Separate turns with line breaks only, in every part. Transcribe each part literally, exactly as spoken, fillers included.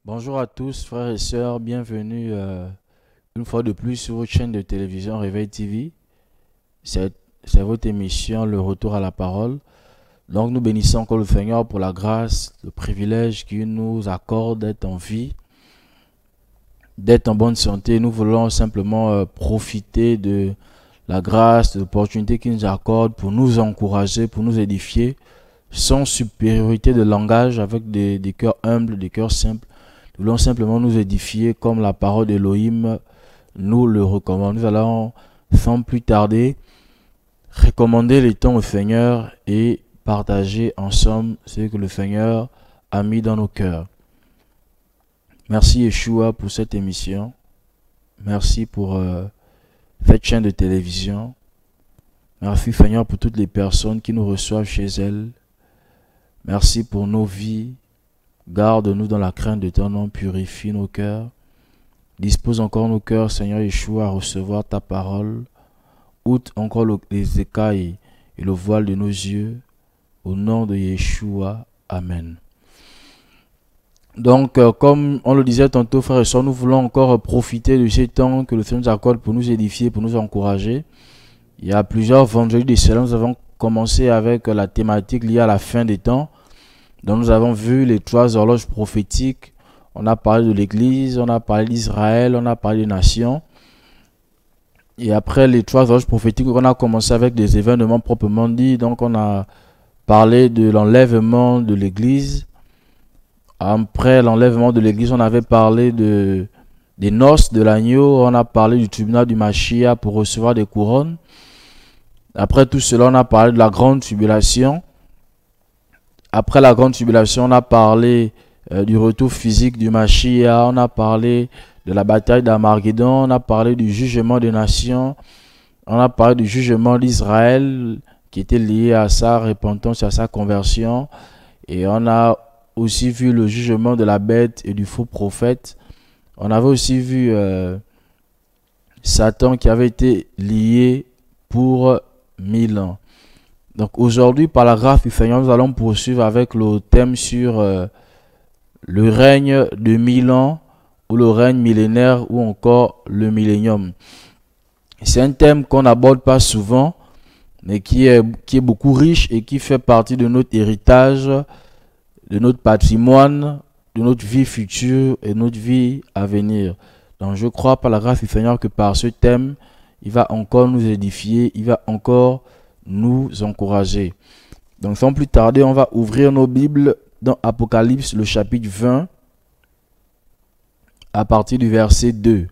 Bonjour à tous, frères et sœurs, bienvenue euh, une fois de plus sur votre chaîne de télévision Réveil T V. C'est c'est votre émission, le retour à la parole. Donc nous bénissons encore le Seigneur pour la grâce, le privilège qu'il nous accorde d'être en vie, d'être en bonne santé. Nous voulons simplement euh, profiter de la grâce, de l'opportunité qu'il nous accorde pour nous encourager, pour nous édifier, sans supériorité de langage, avec des, des cœurs humbles, des cœurs simples. Nous voulons simplement nous édifier comme la parole d'Élohim nous le recommande. Nous allons sans plus tarder recommander les temps au Seigneur et partager ensemble ce que le Seigneur a mis dans nos cœurs. Merci Yeshua pour cette émission. Merci pour euh, cette chaîne de télévision. Merci Seigneur pour toutes les personnes qui nous reçoivent chez elles. Merci pour nos vies. Garde-nous dans la crainte de ton nom, purifie nos cœurs. Dispose encore nos cœurs, Seigneur Yeshua, à recevoir ta parole. Ôte encore le, les écailles et le voile de nos yeux. Au nom de Yeshua, Amen. Donc, euh, comme on le disait tantôt, frères et sœurs, nous voulons encore profiter de ces temps que le Seigneur nous accorde pour nous édifier, pour nous encourager. Il y a plusieurs vendredis de cela, nous avons commencé avec la thématique liée à la fin des temps. Donc nous avons vu les trois horloges prophétiques, on a parlé de l'Église, on a parlé d'Israël, on a parlé des nations. Et après les trois horloges prophétiques, on a commencé avec des événements proprement dits. Donc on a parlé de l'enlèvement de l'Église. Après l'enlèvement de l'Église, on avait parlé de, des noces de l'agneau, on a parlé du tribunal du Mashiach pour recevoir des couronnes. Après tout cela, on a parlé de la grande tribulation. Après la grande tribulation, on a parlé euh, du retour physique du Mashiach, on a parlé de la bataille d'Armageddon, on a parlé du jugement des nations, on a parlé du jugement d'Israël qui était lié à sa repentance, à sa conversion. Et on a aussi vu le jugement de la bête et du faux prophète. On avait aussi vu euh, Satan qui avait été lié pour mille ans. Donc aujourd'hui, par la grâce du Seigneur, nous allons poursuivre avec le thème sur euh, le règne de mille ans ou le règne millénaire ou encore le millénium. C'est un thème qu'on n'aborde pas souvent, mais qui est, qui est beaucoup riche et qui fait partie de notre héritage, de notre patrimoine, de notre vie future et de notre vie à venir. Donc je crois par la grâce du Seigneur que par ce thème, il va encore nous édifier, il va encore nous encourager. Donc sans plus tarder, on va ouvrir nos Bibles dans Apocalypse, le chapitre vingt, à partir du verset deux.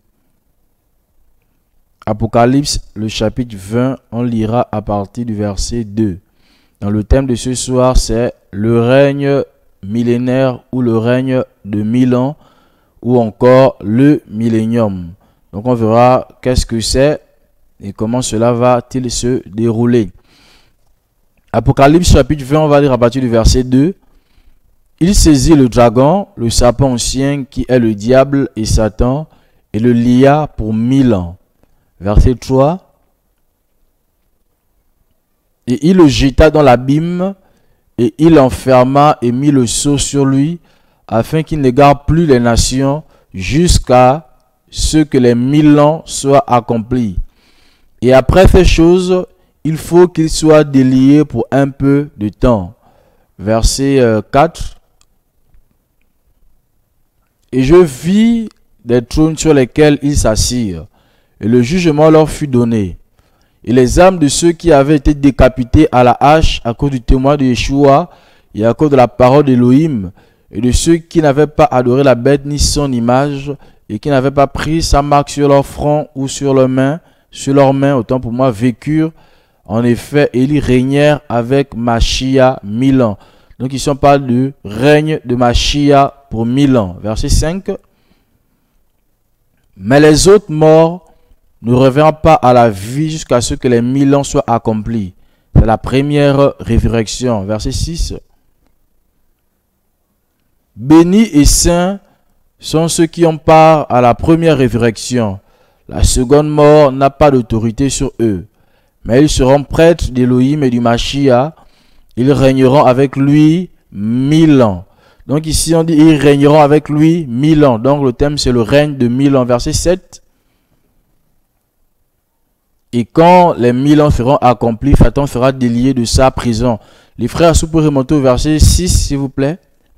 Apocalypse, le chapitre vingt, on lira à partir du verset deux. Dans le thème de ce soir, c'est le règne millénaire ou le règne de mille ans ou encore le millénium. Donc on verra qu'est-ce que c'est et comment cela va-t-il se dérouler. Apocalypse chapitre vingt, on va lire à partir du verset deux. Il saisit le dragon, le serpent ancien qui est le diable et Satan, et le lia pour mille ans. Verset trois. Et il le jeta dans l'abîme, et il l'enferma et mit le sceau sur lui, afin qu'il n'égare plus les nations jusqu'à ce que les mille ans soient accomplis. Et après ces choses, il faut qu'il soit délié pour un peu de temps. Verset euh, quatre. Et je vis des trônes sur lesquels ils s'assirent, et le jugement leur fut donné. Et les âmes de ceux qui avaient été décapités à la hache à cause du témoin de Yeshua et à cause de la parole d'Élohim, et de ceux qui n'avaient pas adoré la bête ni son image, et qui n'avaient pas pris sa marque sur leur front ou sur leurs mains, sur leurs mains, autant pour moi, vécurent. En effet, ils régnèrent avec Mashiach mille ans. Donc ici on parle du règne de Mashiach pour mille ans. Verset cinq. Mais les autres morts ne revinrent pas à la vie jusqu'à ce que les mille ans soient accomplis. C'est la première résurrection. Verset six. Bénis et saints sont ceux qui ont part à la première résurrection. La seconde mort n'a pas d'autorité sur eux. Mais ils seront prêtres d'Élohim et du Mashiach. Ils régneront avec lui mille ans. Donc ici on dit ils régneront avec lui mille ans. Donc le thème c'est le règne de mille ans. Verset sept. Et quand les mille ans seront accomplis, Satan sera délié de sa prison. Les frères, si vous pouvez remonter au verset six, s'il vous plaît.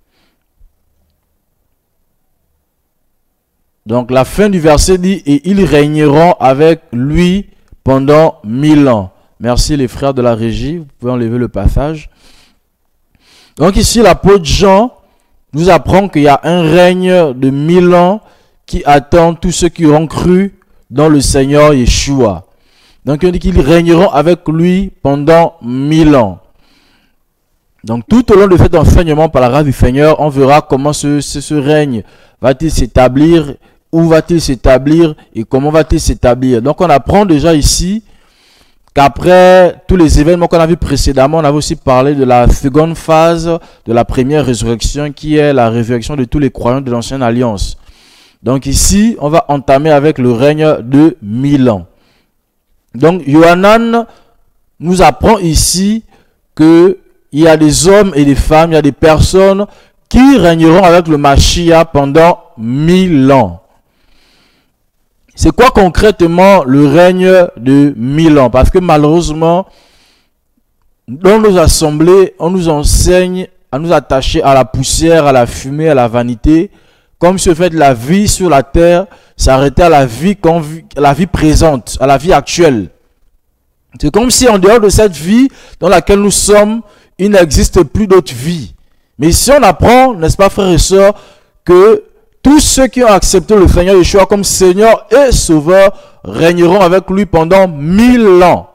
Donc la fin du verset dit, et ils régneront avec lui pendant mille ans. Merci les frères de la régie, vous pouvez enlever le passage. Donc ici l'apôtre Jean nous apprend qu'il y a un règne de mille ans qui attend tous ceux qui auront cru dans le Seigneur Yeshua. Donc il dit qu'ils régneront avec lui pendant mille ans. Donc tout au long de cet enseignement par la grâce du Seigneur, on verra comment ce, ce, ce règne va-t-il s'établir, où va-t-il s'établir et comment va-t-il s'établir. Donc on apprend déjà ici qu'après tous les événements qu'on a vus précédemment, on avait aussi parlé de la seconde phase de la première résurrection qui est la résurrection de tous les croyants de l'ancienne alliance. Donc ici, on va entamer avec le règne de mille ans. Donc Yohanan nous apprend ici que il y a des hommes et des femmes, il y a des personnes qui régneront avec le Mashiach pendant mille ans. C'est quoi concrètement le règne de mille ans? Parce que malheureusement, dans nos assemblées, on nous enseigne à nous attacher à la poussière, à la fumée, à la vanité, comme si le fait de la vie sur la terre s'arrêtait à la vie, à la vie présente, à la vie actuelle. C'est comme si en dehors de cette vie dans laquelle nous sommes, il n'existe plus d'autre vie. Mais si on apprend, n'est-ce pas frères et sœurs, que tous ceux qui ont accepté le Seigneur Yeshua comme Seigneur et Sauveur régneront avec lui pendant mille ans.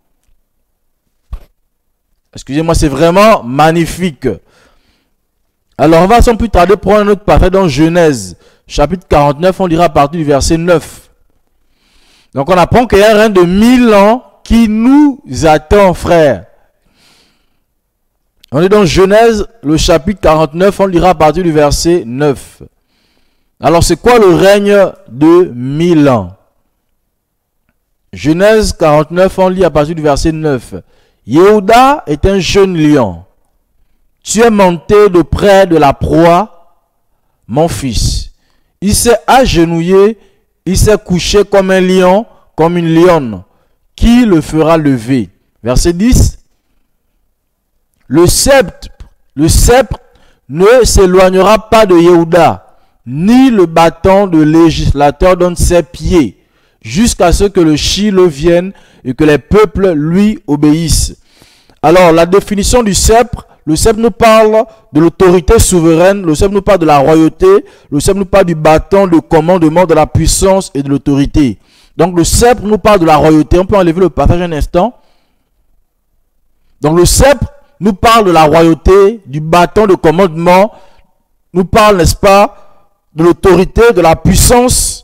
Excusez-moi, c'est vraiment magnifique. Alors on va sans plus tarder prendre un autre passage dans Genèse, chapitre quarante-neuf, on lira à partir du verset neuf. Donc on apprend qu'il y a un règne de mille ans qui nous attend, frères. On est dans Genèse, le chapitre quarante-neuf, on lira à partir du verset neuf. Alors, c'est quoi le règne de mille ans? Genèse quarante-neuf, on lit à partir du verset neuf. Yehuda est un jeune lion. Tu es monté de près de la proie, mon fils. Il s'est agenouillé, il s'est couché comme un lion, comme une lionne. Qui le fera lever? Verset dix. Le sceptre, le sceptre ne s'éloignera pas de Yehuda, ni le bâton de législateur dans ses pieds, jusqu'à ce que le Shiloh vienne et que les peuples lui obéissent. Alors, la définition du sceptre, le sceptre nous parle de l'autorité souveraine, le sceptre nous parle de la royauté, le sceptre nous parle du bâton de commandement, de la puissance et de l'autorité. Donc, le sceptre nous parle de la royauté. On peut enlever le passage un instant. Donc, le sceptre nous parle de la royauté, du bâton de commandement, nous parle, n'est-ce pas, de l'autorité, de la puissance.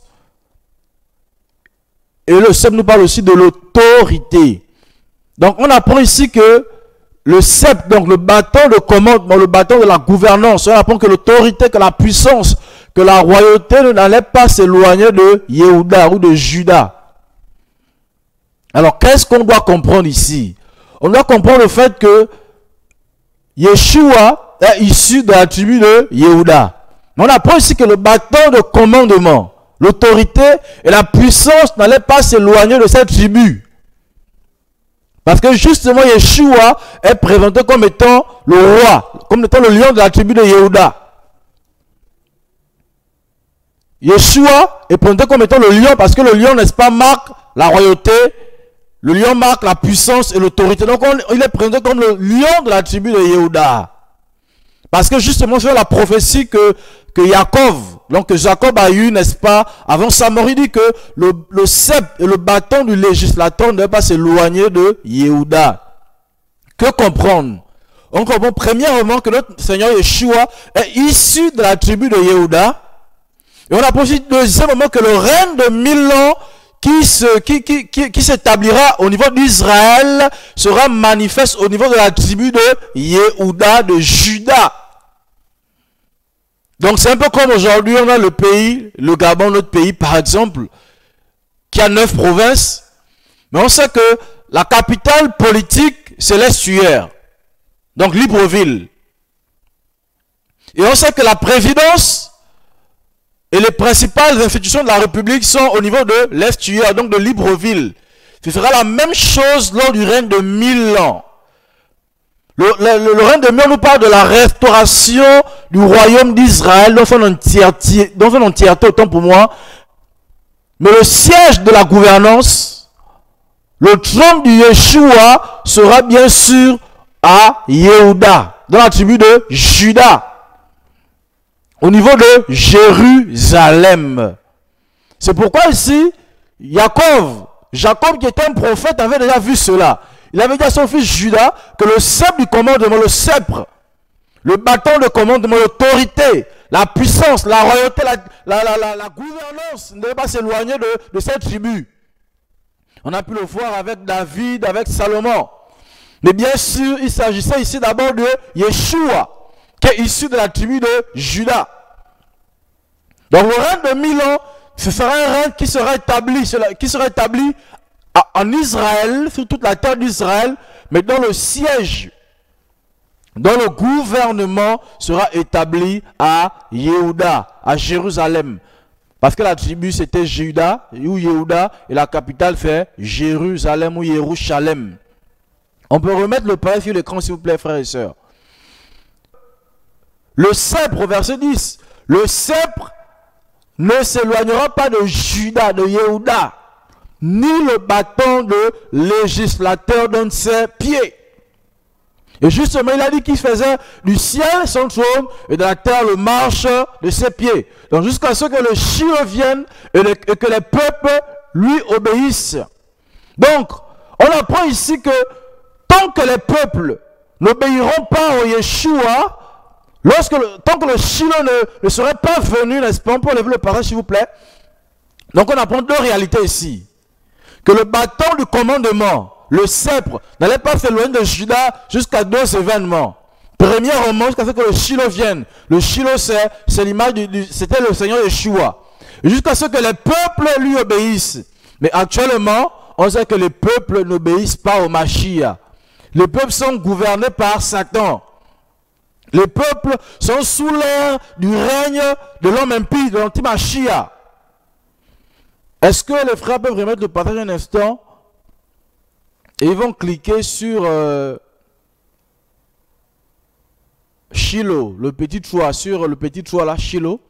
Et le sceptre nous parle aussi de l'autorité. Donc on apprend ici que le sceptre, donc le bâton de commandement, le bâton de la gouvernance, on apprend que l'autorité, que la puissance, que la royauté ne n'allait pas s'éloigner de Yehuda ou de Juda. Alors qu'est-ce qu'on doit comprendre ici? On doit comprendre le fait que Yeshua est issu de la tribu de Yehuda. Mais on apprend ici que le bâton de commandement, l'autorité et la puissance n'allaient pas s'éloigner de cette tribu. Parce que justement Yeshua est présenté comme étant le roi, comme étant le lion de la tribu de Yehuda. Yeshua est présenté comme étant le lion parce que le lion, n'est-ce pas, marque la royauté. Le lion marque la puissance et l'autorité. Donc on, il est présenté comme le lion de la tribu de Yehuda. Parce que justement c'est la prophétie que, que Jacob, donc Jacob a eu, n'est-ce pas, avant sa mort, il dit que le, le sceptre et le bâton du législateur ne doivent pas s'éloigner de Yehuda. Que comprendre? On comprend premièrement que notre Seigneur Yeshua est issu de la tribu de Yehuda. Et on apprend aussi deuxièmement que le règne de mille ans qui se, qui, qui, qui, qui s'établira au niveau d'Israël sera manifeste au niveau de la tribu de Yehuda, de Juda. Donc c'est un peu comme aujourd'hui, on a le pays, le Gabon, notre pays par exemple, qui a neuf provinces. Mais on sait que la capitale politique, c'est l'Estuaire. Donc Libreville. Et on sait que la présidence et les principales institutions de la République sont au niveau de l'Estuaire, donc de Libreville. Ce sera la même chose lors du règne de mille ans. Le, le, le règne de mille ans nous parle de la restauration du royaume d'Israël dans son entièreté, dans son entièreté, autant pour moi. Mais le siège de la gouvernance, le trône du Yeshua sera bien sûr à Yehuda, dans la tribu de Juda, au niveau de Jérusalem. C'est pourquoi ici, Jacob, Jacob qui était un prophète avait déjà vu cela. Il avait dit à son fils Judas que le sceptre du commandement, le sceptre, le bâton de commandement, l'autorité, la puissance, la royauté, la, la, la, la, la gouvernance ne devait pas s'éloigner de, de cette tribu. On a pu le voir avec David, avec Salomon. Mais bien sûr, il s'agissait ici d'abord de Yeshua, qui est issu de la tribu de Juda. Donc le règne de mille ans, ce sera un règne qui sera établi, qui sera établi en Israël, sur toute la terre d'Israël, mais dont le siège, dont le gouvernement sera établi à Yehuda, à Jérusalem. Parce que la tribu c'était Juda ou Yehuda, et la capitale fait Jérusalem ou Yerushalem. On peut remettre le pareil sur l'écran s'il vous plaît, frères et sœurs. Le sceptre, verset dix, le sceptre ne s'éloignera pas de Juda, de Yehuda, ni le bâton de législateur d'un de ses pieds. Et justement, il a dit qu'il faisait du ciel son trône et de la terre le marche de ses pieds. Donc jusqu'à ce que le Shiloh vienne et, le, et que les peuples lui obéissent. Donc, on apprend ici que tant que les peuples n'obéiront pas au Yeshua, lorsque le, tant que le Shiloh ne, ne serait pas venu, n'est-ce pas? On peut lever le parage s'il vous plaît. Donc on apprend deux réalités ici. Que le bâton du commandement, le sceptre, n'allait pas s'éloigner de Juda jusqu'à deux événements. Premièrement, jusqu'à ce que le Shiloh vienne. Le Shiloh, c'est l'image du, du c'était le Seigneur Yeshua. Jusqu'à ce que les peuples lui obéissent. Mais actuellement, on sait que les peuples n'obéissent pas au Mashiach. Les peuples sont gouvernés par Satan. Les peuples sont sous l'ère du règne de l'homme impie, de l'anti-Mashiach. Est-ce que les frères peuvent remettre le partage un instant? Et ils vont cliquer sur euh, Shiloh, le petit choix, sur le petit choix là, Shiloh.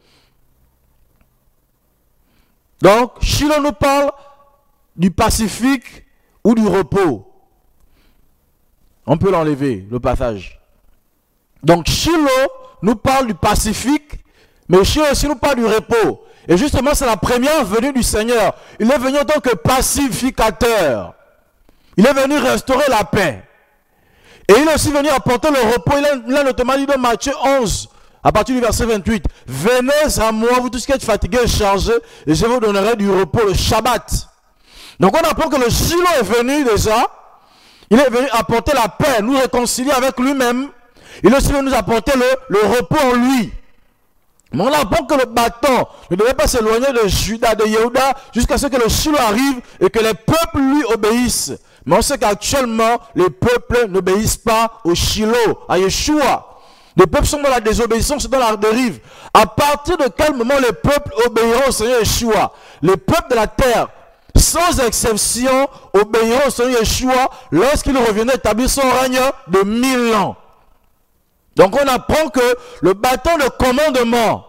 Donc, Shiloh nous parle du Pacifique ou du repos. On peut l'enlever, le passage. Donc, Shiloh nous parle du Pacifique, mais Shiloh aussi nous parle du repos. Et justement, c'est la première venue du Seigneur. Il est venu en tant que pacificateur. Il est venu restaurer la paix. Et il est aussi venu apporter le repos. Il a, il a notamment dit dans Matthieu onze, à partir du verset vingt-huit, « Venez à moi, vous tous qui êtes fatigués et chargés, et je vous donnerai du repos, le Shabbat. » Donc on apprend que le Shiloh est venu déjà. Il est venu apporter la paix, nous réconcilier avec lui-même. Il est aussi venu nous apporter le, le repos en lui. Mais on apprend que le bâton ne devait pas s'éloigner de Juda, de Yehuda, jusqu'à ce que le Shiloh arrive et que les peuples lui obéissent. Mais on sait qu'actuellement, les peuples n'obéissent pas au Shiloh, à Yeshua. Les peuples sont dans la désobéissance, dans la dérive. À partir de quel moment les peuples obéiront au Seigneur Yeshua? Les peuples de la terre, sans exception, obéiront au Seigneur Yeshua lorsqu'il reviendra établir son règne de mille ans. Donc on apprend que le bâton de commandement,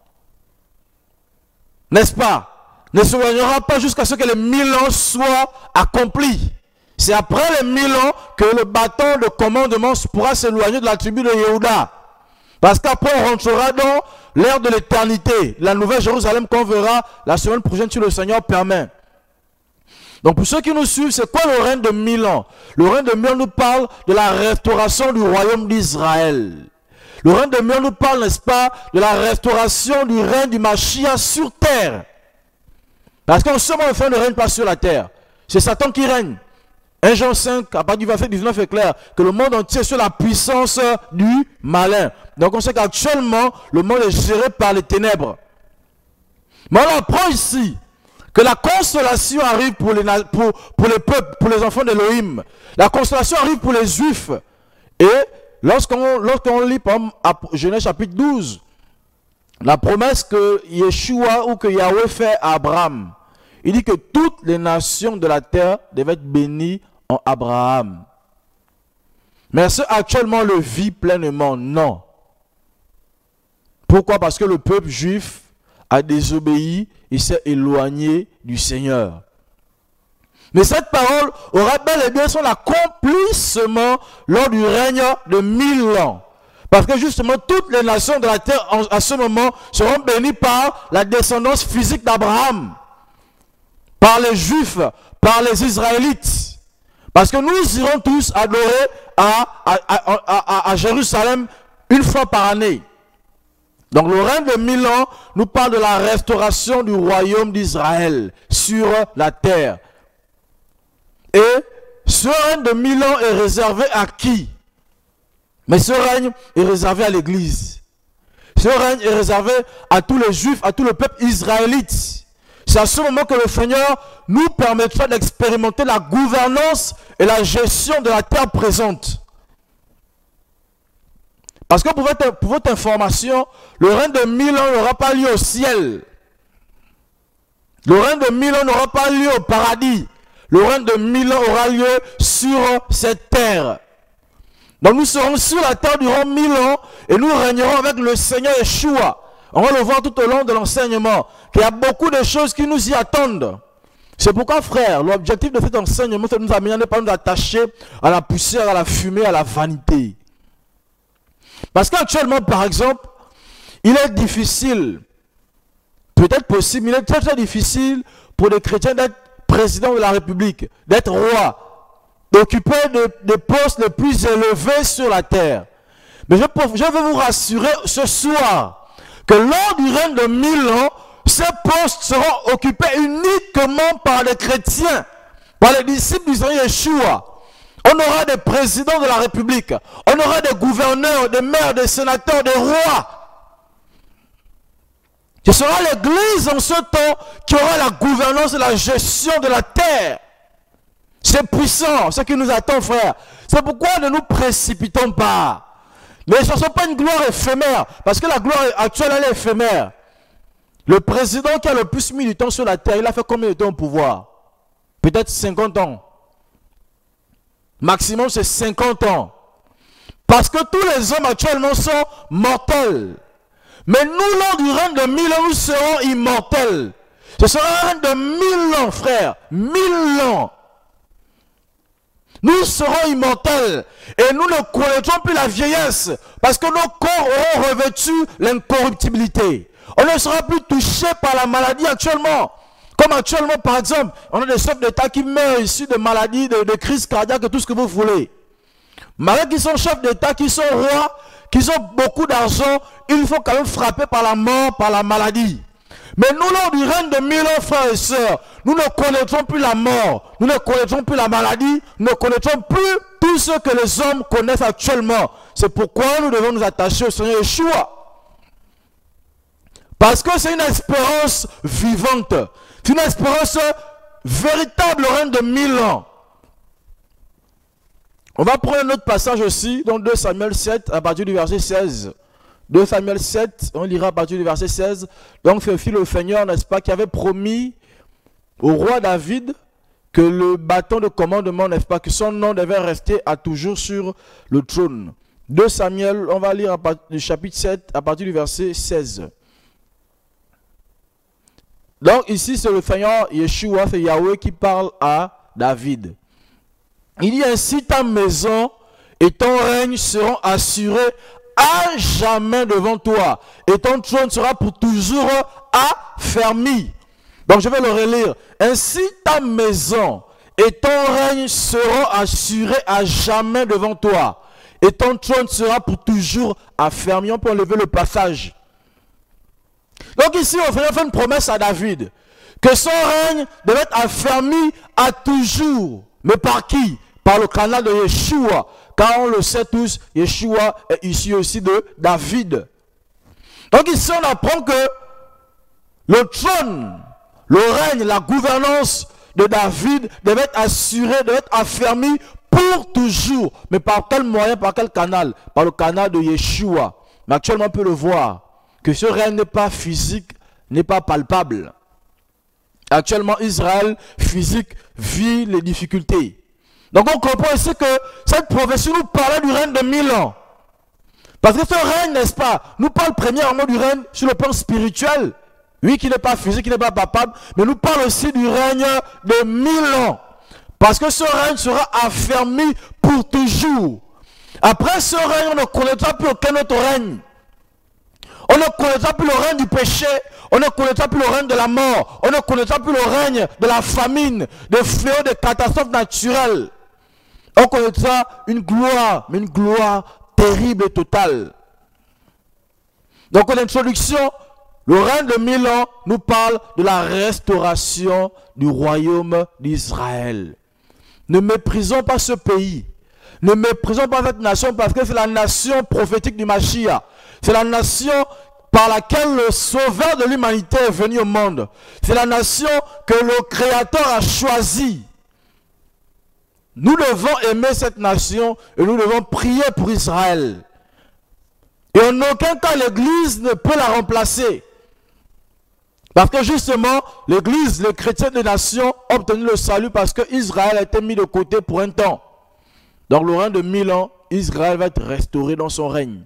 n'est-ce pas, ne s'éloignera pas jusqu'à ce que les mille ans soient accomplis. C'est après les mille ans que le bâton de commandement pourra s'éloigner de la tribu de Yehuda. Parce qu'après on rentrera dans l'ère de l'éternité, la nouvelle Jérusalem qu'on verra la semaine prochaine si le Seigneur permet. Donc pour ceux qui nous suivent, c'est quoi le règne de mille ans? Le règne de mille ans nous parle de la restauration du royaume d'Israël. Le règne de mille ans nous parle, n'est-ce pas, de la restauration du règne du Mashiach sur terre. Parce qu'en ce moment, le fin ne règne pas sur la terre. C'est Satan qui règne. un Jean cinq, à partir du verset dix-neuf est clair, que le monde entier est sur la puissance du malin. Donc on sait qu'actuellement, le monde est géré par les ténèbres. Mais on apprend ici que la consolation arrive pour les, pour, pour les peuples, pour les enfants d'Élohim. La consolation arrive pour les Juifs. Et lorsqu'on lorsqu'on lit par exemple, à Genèse chapitre douze, la promesse que Yeshua ou que Yahweh fait à Abraham, il dit que toutes les nations de la terre devaient être bénies en Abraham. Mais est-ce actuellement le vit pleinement? Non. Pourquoi? Parce que le peuple juif a désobéi, il s'est éloigné du Seigneur. Mais cette parole aura bel et bien son accomplissement lors du règne de mille ans. Parce que justement, toutes les nations de la terre en, à ce moment seront bénies par la descendance physique d'Abraham, par les Juifs, par les Israélites. Parce que nous irons tous adorer à, à, à, à, à Jérusalem une fois par année. Donc le règne de mille ans nous parle de la restauration du royaume d'Israël sur la terre. Et ce règne de mille ans est réservé à qui? Mais ce règne est réservé à l'Église. Ce règne est réservé à tous les Juifs, à tout le peuple israélite. C'est à ce moment que le Seigneur nous permettra d'expérimenter la gouvernance et la gestion de la terre présente. Parce que pour votre, pour votre information, le règne de mille ans n'aura pas lieu au ciel. Le règne de mille ans n'aura pas lieu au paradis. Le règne de mille ans aura lieu sur cette terre. Donc nous serons sur la terre durant mille ans et nous régnerons avec le Seigneur Yeshua. On va le voir tout au long de l'enseignement, qu'il y a beaucoup de choses qui nous y attendent. C'est pourquoi, frère, l'objectif de cet enseignement, c'est de nous amener à ne pas nous attacher à la poussière, à la fumée, à la vanité. Parce qu'actuellement, par exemple, il est difficile, peut-être possible, il est très très difficile pour les chrétiens d'être président de la République, d'être roi, d'occuper des postes les plus élevés sur la terre. Mais je, je veux vous rassurer ce soir que lors du règne de mille ans, ces postes seront occupés uniquement par les chrétiens, par les disciples du Seigneur Yeshua. On aura des présidents de la République, on aura des gouverneurs, des maires, des sénateurs, des rois. Ce sera l'Église en ce temps qui aura la gouvernance et la gestion de la terre. C'est puissant, ce qui nous attend, frère. C'est pourquoi ne nous précipitons pas. Ne cherchons pas une gloire éphémère, parce que la gloire actuelle, elle est éphémère. Le président qui a le plus mis du temps sur la terre, il a fait combien de temps au pouvoir? Peut-être cinquante ans. Maximum, c'est cinquante ans. Parce que tous les hommes actuellement sont mortels. Mais nous, lors du règne de mille ans, nous serons immortels. Ce sera un règne de mille ans, frère. Mille ans. Nous serons immortels. Et nous ne connaîtrons plus la vieillesse. Parce que nos corps auront revêtu l'incorruptibilité. On ne sera plus touché par la maladie actuellement. Comme actuellement, par exemple, on a des chefs d'État qui meurent ici de maladies, de, de crises cardiaques et tout ce que vous voulez. Malgré qu'ils sont chefs d'État, qu'ils sont rois, qu'ils ont beaucoup d'argent, ils faut quand même frapper par la mort, par la maladie. Mais nous, lors du règne de mille ans, frères et sœurs, nous ne connaîtrons plus la mort, nous ne connaîtrons plus la maladie, nous ne connaîtrons plus tout ce que les hommes connaissent actuellement. C'est pourquoi nous devons nous attacher au Seigneur Yeshua. Parce que c'est une espérance vivante. C'est une espérance véritable, règne de mille ans. On va prendre un autre passage aussi, dans deux Samuel sept, à partir du verset seize. deux Samuel sept, on lira à partir du verset seize. Donc, Féophile le Seigneur, n'est-ce pas, qui avait promis au roi David que le bâton de commandement, n'est-ce pas, que son nom devait rester à toujours sur le trône. deux Samuel, on va lire à partir du chapitre sept, à partir du verset seize. Donc ici, c'est le Seigneur Yeshua, c'est Yahweh qui parle à David. Il dit ainsi, ta maison et ton règne seront assurés à jamais devant toi. Et ton trône sera pour toujours affermi. Donc je vais le relire. Ainsi, ta maison et ton règne seront assurés à jamais devant toi. Et ton trône sera pour toujours affermi. On peut enlever le passage. Donc ici, on fait une promesse à David, que son règne devait être affermi à toujours. Mais par qui? Par le canal de Yeshua. Car on le sait tous, Yeshua est issu aussi de David. Donc ici, on apprend que le trône, le règne, la gouvernance de David devait être assuré, devait être affermi pour toujours. Mais par quel moyen, par quel canal? Par le canal de Yeshua. Mais actuellement, on peut le voir, que ce règne n'est pas physique, n'est pas palpable. Actuellement, Israël physique vit les difficultés. Donc on comprend ici que cette prophétie nous parlait du règne de mille ans. Parce que ce règne, n'est-ce pas, nous parle premièrement du règne sur le plan spirituel. Oui, qui n'est pas physique, qui n'est pas palpable, mais nous parle aussi du règne de mille ans. Parce que ce règne sera affermi pour toujours. Après ce règne, on ne connaîtra plus aucun autre règne. On ne connaîtra plus le règne du péché. On ne connaîtra plus le règne de la mort. On ne connaîtra plus le règne de la famine, des fléaux, des catastrophes naturelles. On connaîtra une gloire, mais une gloire terrible et totale. Donc en introduction, le règne de mille ans nous parle de la restauration du royaume d'Israël. Ne méprisons pas ce pays. Ne méprisons pas cette nation parce que c'est la nation prophétique du Mashiach. C'est la nation par laquelle le sauveur de l'humanité est venu au monde. C'est la nation que le Créateur a choisie. Nous devons aimer cette nation et nous devons prier pour Israël. Et en aucun cas l'Église ne peut la remplacer. Parce que justement, l'Église, les chrétiens des nations ont obtenu le salut parce que Israël a été mis de côté pour un temps. Dans le règne de mille ans, Israël va être restauré dans son règne.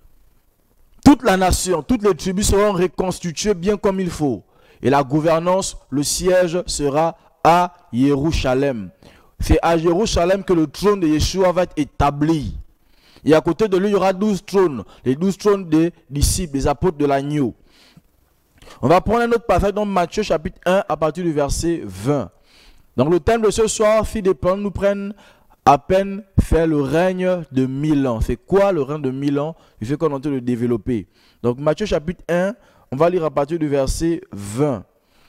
Toute la nation, toutes les tribus seront reconstituées bien comme il faut. Et la gouvernance, le siège sera à Jérusalem. C'est à Jérusalem que le trône de Yeshua va être établi. Et à côté de lui, il y aura douze trônes. Les douze trônes des disciples, des apôtres de l'agneau. On va prendre un autre passage dans Matthieu chapitre un à partir du verset vingt. Donc le thème de ce soir, fille des plans, nous prennent à peine faire le règne de mille ans. C'est quoi le règne de mille ans? Il faut qu'on est en train de le développer. Donc Matthieu chapitre un, on va lire à partir du verset vingt.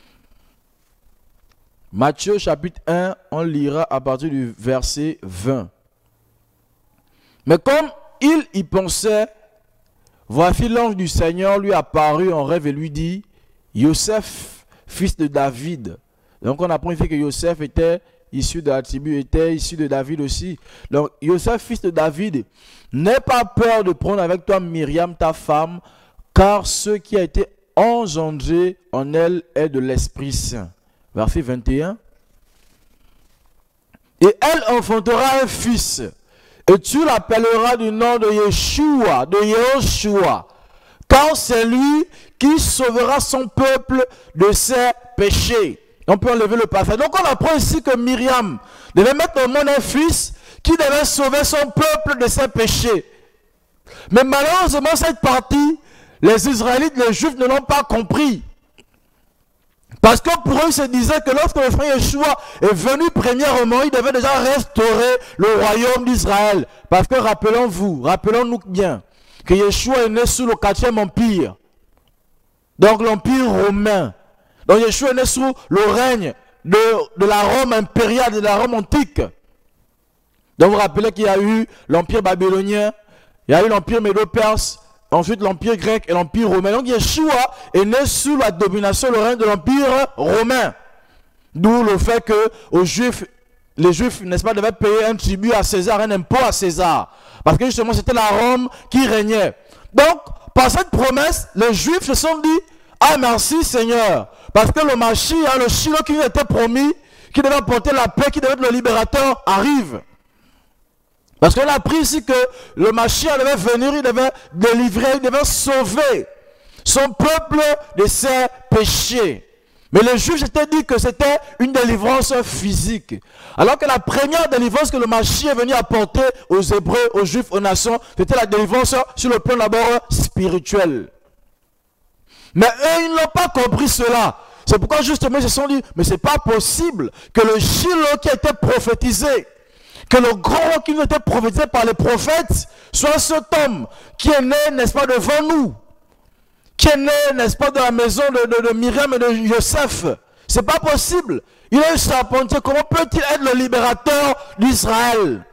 Matthieu chapitre un, on lira à partir du verset vingt. Mais comme il y pensait, voici l'ange du Seigneur lui apparut en rêve et lui dit, Joseph, fils de David. Donc on apprend ici que Joseph était issu de la tribu, était issu de David aussi. Donc Joseph, fils de David, n'aie pas peur de prendre avec toi Myriam, ta femme, car ce qui a été engendré en elle est de l'Esprit Saint. Verset vingt et un. Et elle enfantera un fils, et tu l'appelleras du nom de Yeshua, de Yehoshua, car c'est lui qui sauvera son peuple de ses péchés. On peut enlever le passage. Donc on apprend ici que Myriam devait mettre au monde un fils qui devait sauver son peuple de ses péchés. Mais malheureusement, cette partie, les Israélites, les Juifs ne l'ont pas compris. Parce que pour eux, ils se disaient que lorsque le frère Yeshua est venu premièrement, il devait déjà restaurer le royaume d'Israël. Parce que rappelons-vous, rappelons-nous bien, que Yeshua est né sous le quatrième empire. Donc l'empire romain. Donc Yeshua est né sous le règne de, de la Rome impériale, de la Rome antique. Donc vous vous rappelez qu'il y a eu l'empire babylonien, il y a eu l'empire médo-perse, ensuite l'empire grec et l'empire romain. Donc Yeshua est né sous la domination, le règne de l'empire romain. D'où le fait que aux Juifs, les Juifs, n'est-ce pas, devaient payer un tribut à César, un impôt à César. Parce que justement c'était la Rome qui régnait. Donc par cette promesse, les Juifs se sont dit, ah merci Seigneur, parce que le Mashiach, le Shiloh qui nous était promis, qui devait apporter la paix, qui devait être le libérateur, arrive. Parce qu'on a appris ici que le Mashiach devait venir, il devait délivrer, il devait sauver son peuple de ses péchés. Mais les Juifs s'étaient dit que c'était une délivrance physique. Alors que la première délivrance que le Mashiach est venu apporter aux Hébreux, aux Juifs, aux nations, c'était la délivrance sur le plan d'abord spirituel. Mais eux, ils n'ont pas compris cela. C'est pourquoi justement ils se sont dit, mais ce n'est pas possible que le Shiloh qui a été prophétisé, que le grand qui nous était prophétisé par les prophètes, soit cet homme qui est né, n'est-ce pas, devant nous, qui est né, n'est-ce pas, de la maison de, de, de Myriam et de Joseph. Ce n'est pas possible. Il est charpentier. Comment peut-il être le libérateur d'Israël?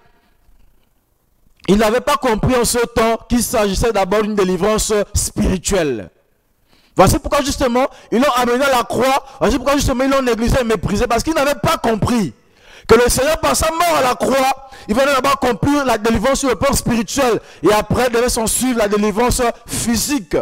Il n'avait pas compris en ce temps qu'il s'agissait d'abord d'une délivrance spirituelle. Voici pourquoi justement ils l'ont amené à la croix. Voici pourquoi justement ils l'ont négligé et méprisé. Parce qu'ils n'avaient pas compris Que le Seigneur, par sa mort à la croix, il venait d'abord accomplir la délivrance sur le plan spirituel. Et après, devait s'en suivre la délivrance physique.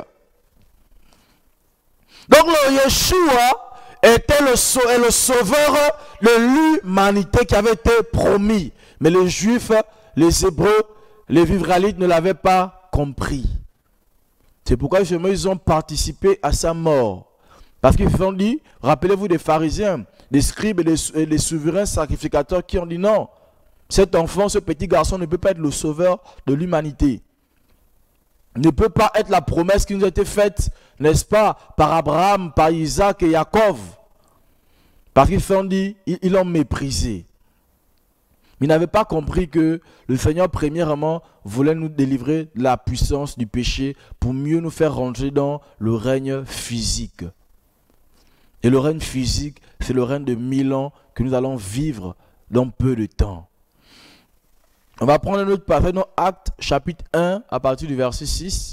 Donc le Yeshua était le, est le sauveur de l'humanité qui avait été promis. Mais les Juifs, les Hébreux, les Israélites ne l'avaient pas compris. C'est pourquoi ils ont participé à sa mort. Parce qu'ils ont dit, rappelez-vous des pharisiens, des scribes et des, et des souverains sacrificateurs qui ont dit non, cet enfant, ce petit garçon ne peut pas être le sauveur de l'humanité. Ne peut pas être la promesse qui nous a été faite, n'est-ce pas, par Abraham, par Isaac et Jacob. Parce qu'ils ont dit, ils l'ont méprisé. Ils n'avaient pas compris que le Seigneur, premièrement, voulait nous délivrer de la puissance du péché pour mieux nous faire rentrer dans le règne physique. Et le règne physique, c'est le règne de mille ans que nous allons vivre dans peu de temps. On va prendre un autre passage dans Actes chapitre un à partir du verset six.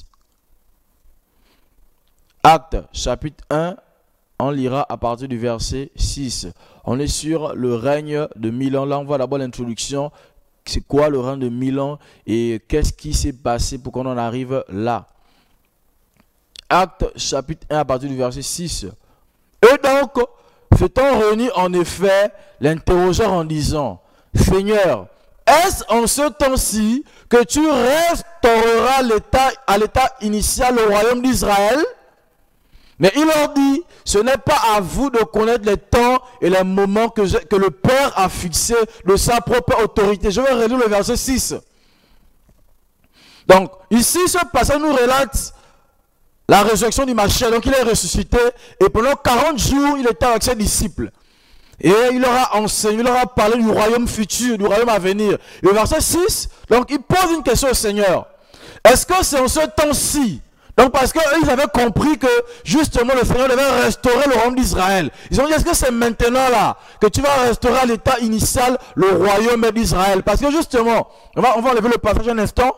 Actes chapitre un, on lira à partir du verset six. On est sur le règne de mille ans. Là, on voit d'abord l'introduction. C'est quoi le règne de mille ans et qu'est-ce qui s'est passé pour qu'on en arrive là. Actes chapitre un à partir du verset six. Et donc, s'étant réunis en effet, l'interrogèrent en disant, Seigneur, est-ce en ce temps-ci que tu restaureras l'état, à l'état initial le royaume d'Israël? Mais il leur dit, ce n'est pas à vous de connaître les temps et les moments que, je, que le Père a fixés de sa propre autorité. Je vais relire le verset six. Donc, ici, ce passage nous relate la résurrection du Mashiach. Donc, il est ressuscité et pendant quarante jours, il était avec ses disciples. Et il leur a enseigné, il leur a parlé du royaume futur, du royaume à venir. Et le verset six, donc il pose une question au Seigneur. Est-ce que c'est en ce temps-ci? Donc parce qu'ils avaient compris que justement le Seigneur devait restaurer le royaume d'Israël. Ils ont dit, est-ce que c'est maintenant là que tu vas restaurer à l'état initial le royaume d'Israël? Parce que justement, on va, on va enlever le passage un instant.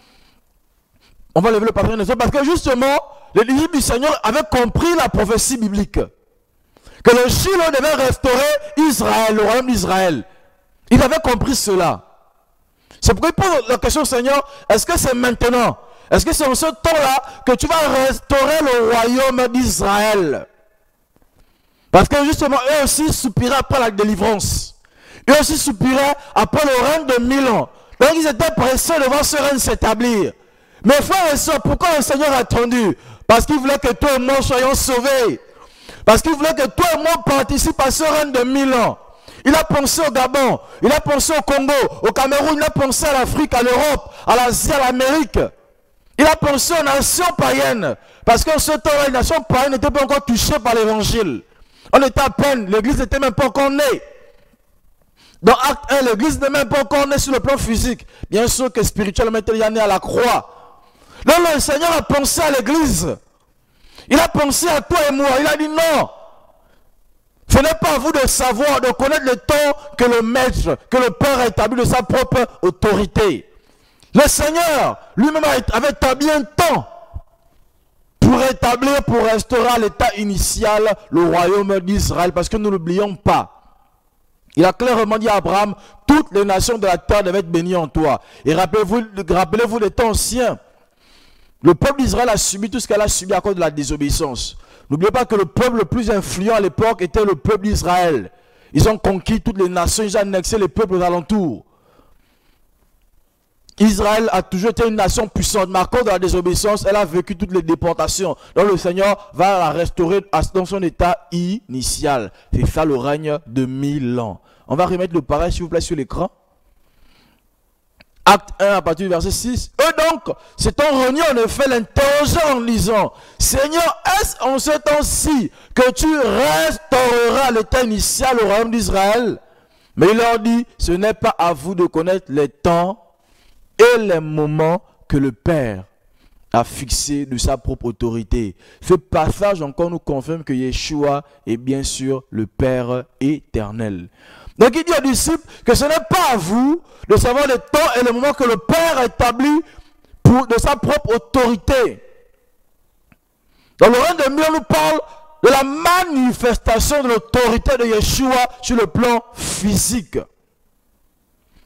On va enlever le passage un instant parce que justement, les disciples du Seigneur avaient compris la prophétie biblique. Que le Shiloh devait restaurer Israël, le royaume d'Israël. Ils avaient compris cela. C'est pourquoi ils posent la question au Seigneur, est-ce que c'est maintenant? Est-ce que c'est en ce temps-là que tu vas restaurer le royaume d'Israël? Parce que justement, eux aussi soupiraient après la délivrance. Eux aussi soupiraient après le règne de mille ans. Donc ils étaient pressés de voir ce règne s'établir. Mais frères et sœurs, pourquoi le Seigneur a attendu? Parce qu'il voulait que toi et moi soyons sauvés. Parce qu'il voulait que toi et moi participent à ce règne de mille ans. Il a pensé au Gabon, il a pensé au Congo, au Cameroun, il a pensé à l'Afrique, à l'Europe, à l'Asie, à l'Amérique. Il a pensé aux nations païennes. Parce qu'en ce temps-là, les nations païennes n'étaient pas encore touchées par l'évangile. On était à peine, l'église n'était même pas encore née. Dans Acte un, l'église n'est même pas encore née sur le plan physique. Bien sûr que spirituellement, elle était déjà née à la croix. Donc le Seigneur a pensé à l'église. Il a pensé à toi et moi. Il a dit non. Ce n'est pas à vous de savoir, de connaître le temps que le maître, que le Père a établi de sa propre autorité. Le Seigneur lui-même avait établi un temps pour établir, pour restaurer à l'état initial le royaume d'Israël. Parce que nous n'oublions pas. Il a clairement dit à Abraham, toutes les nations de la terre devaient être bénies en toi. Et rappelez-vous rappelez-vous des temps anciens. Le peuple d'Israël a subi tout ce qu'elle a subi à cause de la désobéissance. N'oubliez pas que le peuple le plus influent à l'époque était le peuple d'Israël. Ils ont conquis toutes les nations, ils ont annexé les peuples aux alentours. Israël a toujours été une nation puissante, mais à cause de la désobéissance, elle a vécu toutes les déportations. Donc le Seigneur va la restaurer dans son état initial. C'est ça le règne de mille ans. On va remettre le pareil s'il vous plaît sur l'écran. Acte un à partir du verset six. Eux donc, s'étant réunis en effet, l'interrogeant en disant, Seigneur, est-ce en ce temps-ci que tu restaureras à l'état initial au royaume d'Israël? Mais il leur dit, ce n'est pas à vous de connaître les temps et les moments que le Père a fixés de sa propre autorité. Ce passage encore nous confirme que Yeshua est bien sûr le Père éternel. Donc il dit aux disciples que ce n'est pas à vous de savoir le temps et le moment que le Père a établi pour, de sa propre autorité. Dans le règne de mille, on nous parle de la manifestation de l'autorité de Yeshua sur le plan physique.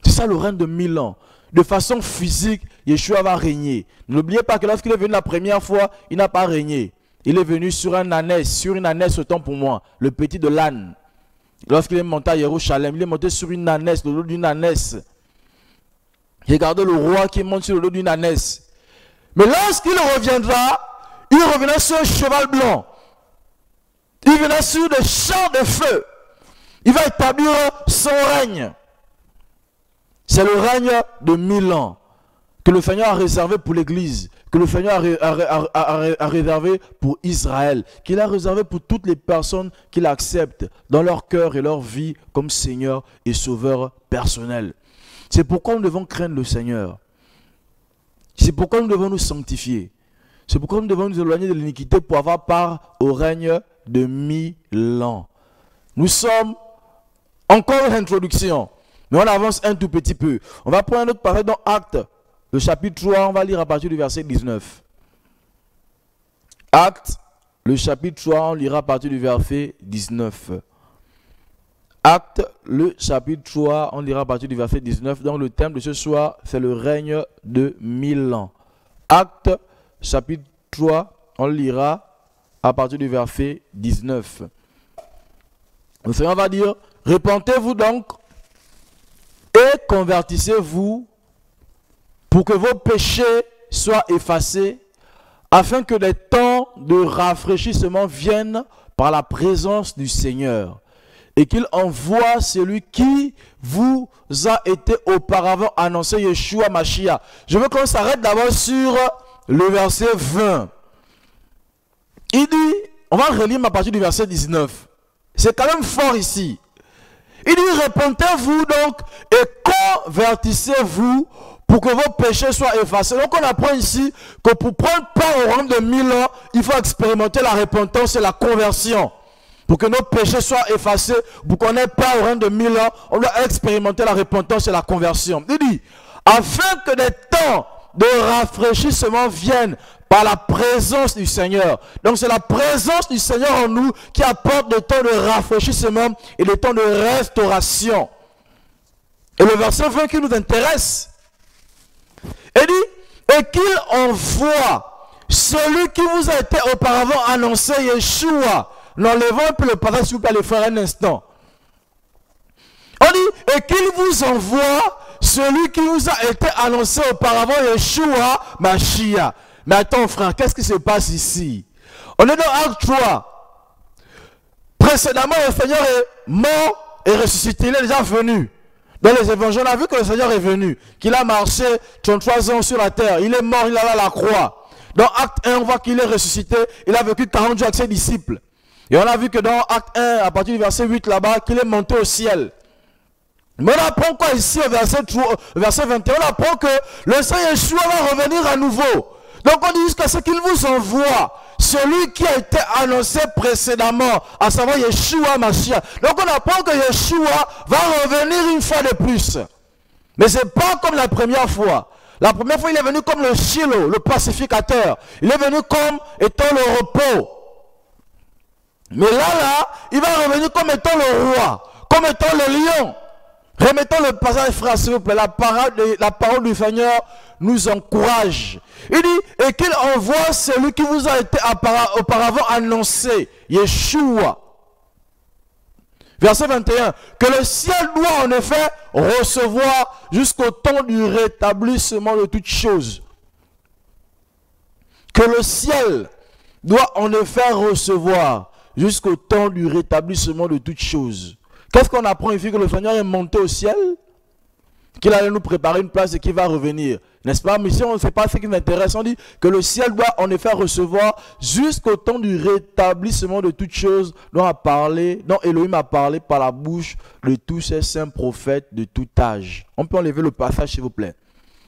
C'est ça le règne de mille ans. De façon physique, Yeshua va régner. N'oubliez pas que lorsqu'il est venu la première fois, il n'a pas régné. Il est venu sur un ânesse, sur une ânesse autant pour moi, le petit de l'âne. Lorsqu'il est monté à Jérusalem, il est monté sur une ânesse, le dos d'une ânesse. Regardez le roi qui monte sur le dos d'une ânesse. Mais lorsqu'il reviendra, il reviendra sur un cheval blanc. Il viendra sur des champs de feu. Il va établir son règne. C'est le règne de mille ans que le Seigneur a réservé pour l'Église, que le Seigneur a, a, a, a, a réservé pour Israël, qu'il a réservé pour toutes les personnes qui l'acceptent dans leur cœur et leur vie comme Seigneur et Sauveur personnel. C'est pourquoi nous devons craindre le Seigneur. C'est pourquoi nous devons nous sanctifier. C'est pourquoi nous devons nous éloigner de l'iniquité pour avoir part au règne de mille ans. Nous sommes encore une introduction, mais on avance un tout petit peu. On va prendre un autre passage dans Actes, le chapitre trois, on va lire à partir du verset dix-neuf. Actes, le chapitre trois, on lira à partir du verset dix-neuf. Actes, le chapitre trois, on lira à partir du verset dix-neuf. Donc le thème de ce soir, c'est le règne de mille ans. Actes, chapitre trois, on lira à partir du verset dix-neuf. Le Seigneur va dire, repentez-vous donc et convertissez-vous pour que vos péchés soient effacés, afin que des temps de rafraîchissement viennent par la présence du Seigneur, et qu'il envoie celui qui vous a été auparavant annoncé, Yeshua Mashiach. Je veux qu'on s'arrête d'abord sur le verset vingt. Il dit, on va relire à partir du verset dix-neuf. C'est quand même fort ici. Il dit, repentez-vous donc et convertissez-vous pour que vos péchés soient effacés. Donc on apprend ici que pour prendre part au règne de mille ans, il faut expérimenter la repentance et la conversion. Pour que nos péchés soient effacés, pour qu'on n'ait pas au règne de mille ans, on doit expérimenter la repentance et la conversion. Il dit, afin que des temps de rafraîchissement viennent par la présence du Seigneur. Donc c'est la présence du Seigneur en nous qui apporte des temps de rafraîchissement et des temps de restauration. Et le verset vingt qui nous intéresse, il dit, et qu'il envoie celui qui vous a été auparavant annoncé, Yeshua. N'enlevons un peu le passage, s'il vous plaît, les frères, un instant. On dit, et qu'il vous envoie celui qui vous a été annoncé auparavant, Yeshua Mashiach. Mais attends, frère, qu'est-ce qui se passe ici? On est dans Acte trois. Précédemment, le Seigneur est mort et ressuscité. Il est déjà venu. Dans les évangiles, on a vu que le Seigneur est venu, qu'il a marché trente-trois ans sur la terre. Il est mort, il est allé à la croix. Dans Acte un, on voit qu'il est ressuscité. Il a vécu quarante jours avec ses disciples. Et on a vu que dans Acte un, à partir du verset huit là-bas, qu'il est monté au ciel. Mais on apprend quoi ici au verset, verset vingt et un? On apprend que le Seigneur Yeshua va revenir à nouveau. Donc on dit jusqu'à ce qu'il vous envoie celui qui a été annoncé précédemment, à savoir Yeshua Mashiach. Donc on apprend que Yeshua va revenir une fois de plus. Mais ce n'est pas comme la première fois. La première fois, il est venu comme le Shiloh, le pacificateur. Il est venu comme étant le repos. Mais là, là, il va revenir comme étant le roi, comme étant le lion. Remettons le passage, frère, s'il vous plaît. La parole, la parole du Seigneur nous encourage. Il dit, et qu'il envoie celui qui vous a été auparavant annoncé, Yeshua. Verset vingt et un. Que le ciel doit en effet recevoir jusqu'au temps du rétablissement de toutes choses. Que le ciel doit en effet recevoir jusqu'au temps du rétablissement de toutes choses. Qu'est-ce qu'on apprend ici? Que le Seigneur est monté au ciel, qu'il allait nous préparer une place et qu'il va revenir. N'est-ce pas? Mais si on ne sait pas ce qui nous intéresse, on dit que le ciel doit en effet recevoir jusqu'au temps du rétablissement de toutes choses dont, a parlé, dont Elohim a parlé par la bouche de tous ces saints prophètes de tout âge. On peut enlever le passage, s'il vous plaît.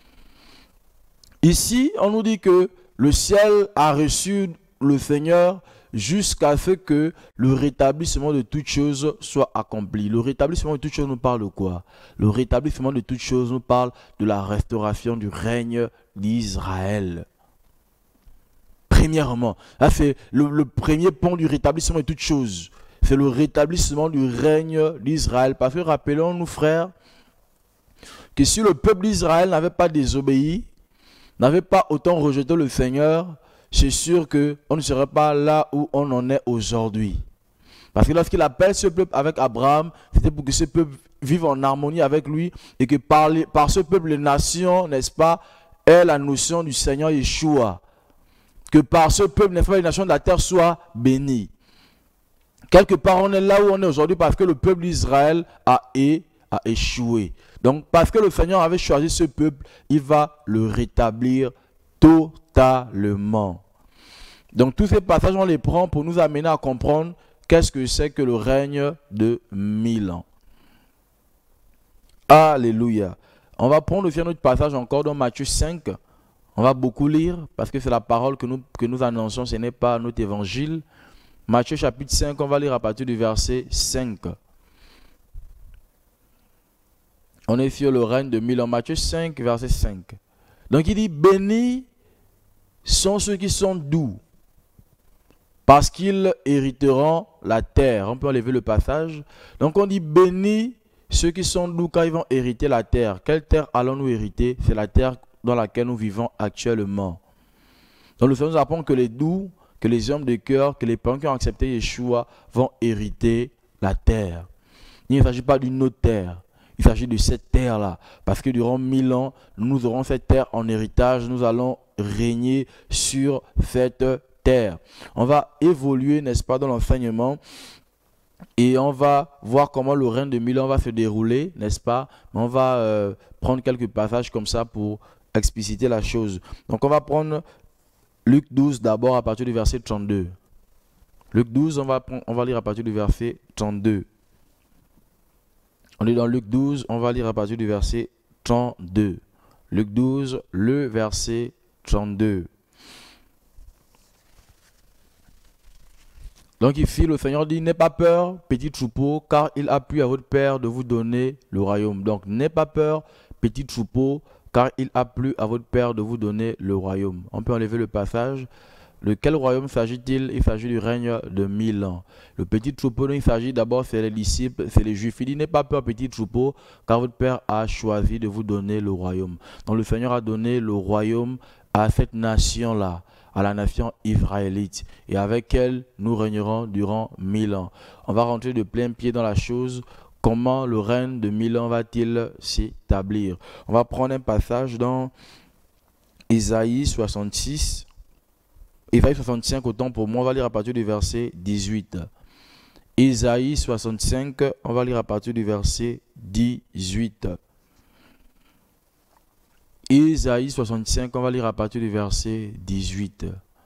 Ici, on nous dit que le ciel a reçu le Seigneur jusqu'à ce que le rétablissement de toutes choses soit accompli. Le rétablissement de toutes choses nous parle de quoi? Le rétablissement de toutes choses nous parle de la restauration du règne d'Israël. Premièrement, là c'est le, le premier point du rétablissement de toutes choses. C'est le rétablissement du règne d'Israël. Parce que rappelons-nous, frères, que si le peuple d'Israël n'avait pas désobéi, n'avait pas autant rejeté le Seigneur, c'est sûr qu'on ne serait pas là où on en est aujourd'hui. Parce que lorsqu'il appelle ce peuple avec Abraham, c'était pour que ce peuple vive en harmonie avec lui et que par, les, par ce peuple, les nations, n'est-ce pas, aient la notion du Seigneur Yeshua. Que par ce peuple, n'est-ce pas, les nations de la terre soient bénies. Quelque part, on est là où on est aujourd'hui parce que le peuple d'Israël a, a échoué. Donc, parce que le Seigneur avait choisi ce peuple, il va le rétablir totalement. Donc, tous ces passages, on les prend pour nous amener à comprendre qu'est-ce que c'est que le règne de mille ans. Alléluia. On va prendre aussi un autre passage encore dans Matthieu cinq. On va beaucoup lire parce que c'est la parole que nous, que nous annonçons, ce n'est pas notre évangile. Matthieu chapitre cinq, on va lire à partir du verset cinq. On est sur le règne de mille ans. Matthieu cinq, verset cinq. Donc il dit, bénis sont ceux qui sont doux, parce qu'ils hériteront la terre. On peut enlever le passage. Donc on dit, bénis ceux qui sont doux quand ils vont hériter la terre. Quelle terre allons-nous hériter? C'est la terre dans laquelle nous vivons actuellement. Donc le Seigneur nous apprend que les doux, que les hommes de cœur, que les parents qui ont accepté Yeshua vont hériter la terre. Il ne s'agit pas d'une autre terre. Il s'agit de cette terre-là. Parce que durant mille ans, nous aurons cette terre en héritage. Nous allons régner sur cette terre. On va évoluer, n'est-ce pas, dans l'enseignement. Et on va voir comment le règne de mille ans va se dérouler, n'est-ce pas? On va euh, prendre quelques passages comme ça pour expliciter la chose. Donc on va prendre Luc douze d'abord à partir du verset trente-deux. Luc douze, on va, on va lire à partir du verset trente-deux. On est dans Luc douze, on va lire à partir du verset trente-deux. Luc douze, le verset trente-deux. Donc ici, le Seigneur dit, n'aie pas peur, petit troupeau, car il a plu à votre Père de vous donner le royaume. Donc n'aie pas peur, petit troupeau, car il a plu à votre Père de vous donner le royaume. On peut enlever le passage. De quel royaume s'agit-il? Il s'agit du règne de mille ans. Le petit troupeau, il s'agit d'abord, c'est les disciples, c'est les Juifs. Il dit, n'aie pas peur, petit troupeau, car votre Père a choisi de vous donner le royaume. Donc le Seigneur a donné le royaume à cette nation-là, à la nation israélite, et avec elle, nous régnerons durant mille ans. On va rentrer de plein pied dans la chose. Comment le règne de mille ans va-t-il s'établir? On va prendre un passage dans Isaïe soixante-six. Isaïe soixante-cinq, autant pour moi, on va lire à partir du verset dix-huit. Isaïe soixante-cinq, on va lire à partir du verset dix-huit. Isaïe soixante-cinq, on va lire à partir du verset dix-huit.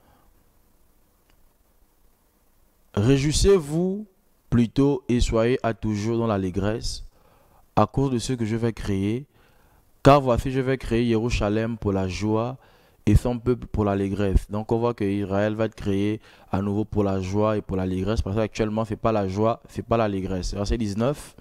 Réjouissez-vous plutôt et soyez à toujours dans l'allégresse à cause de ce que je vais créer, car voici je vais créer Jérusalem pour la joie et son peuple pour l'allégresse. Donc on voit que Israël va être créé à nouveau pour la joie et pour l'allégresse, parce qu'actuellement ce n'est pas la joie, ce n'est pas l'allégresse. Verset dix-neuf.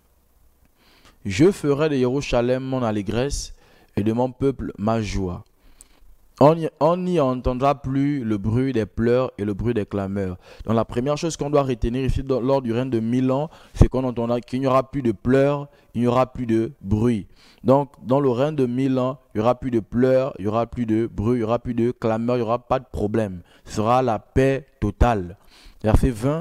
Je ferai de Jérusalem mon allégresse et de mon peuple ma joie. On n'y entendra plus le bruit des pleurs et le bruit des clameurs. Donc la première chose qu'on doit retenir ici dans, lors du règne de mille ans, c'est qu'on entendra qu'il n'y aura plus de pleurs, il n'y aura plus de bruit. Donc dans le règne de mille ans, il n'y aura plus de pleurs, il n'y aura plus de bruit, il n'y aura plus de clameurs, il n'y aura pas de problème. Ce sera la paix totale. Verset vingt.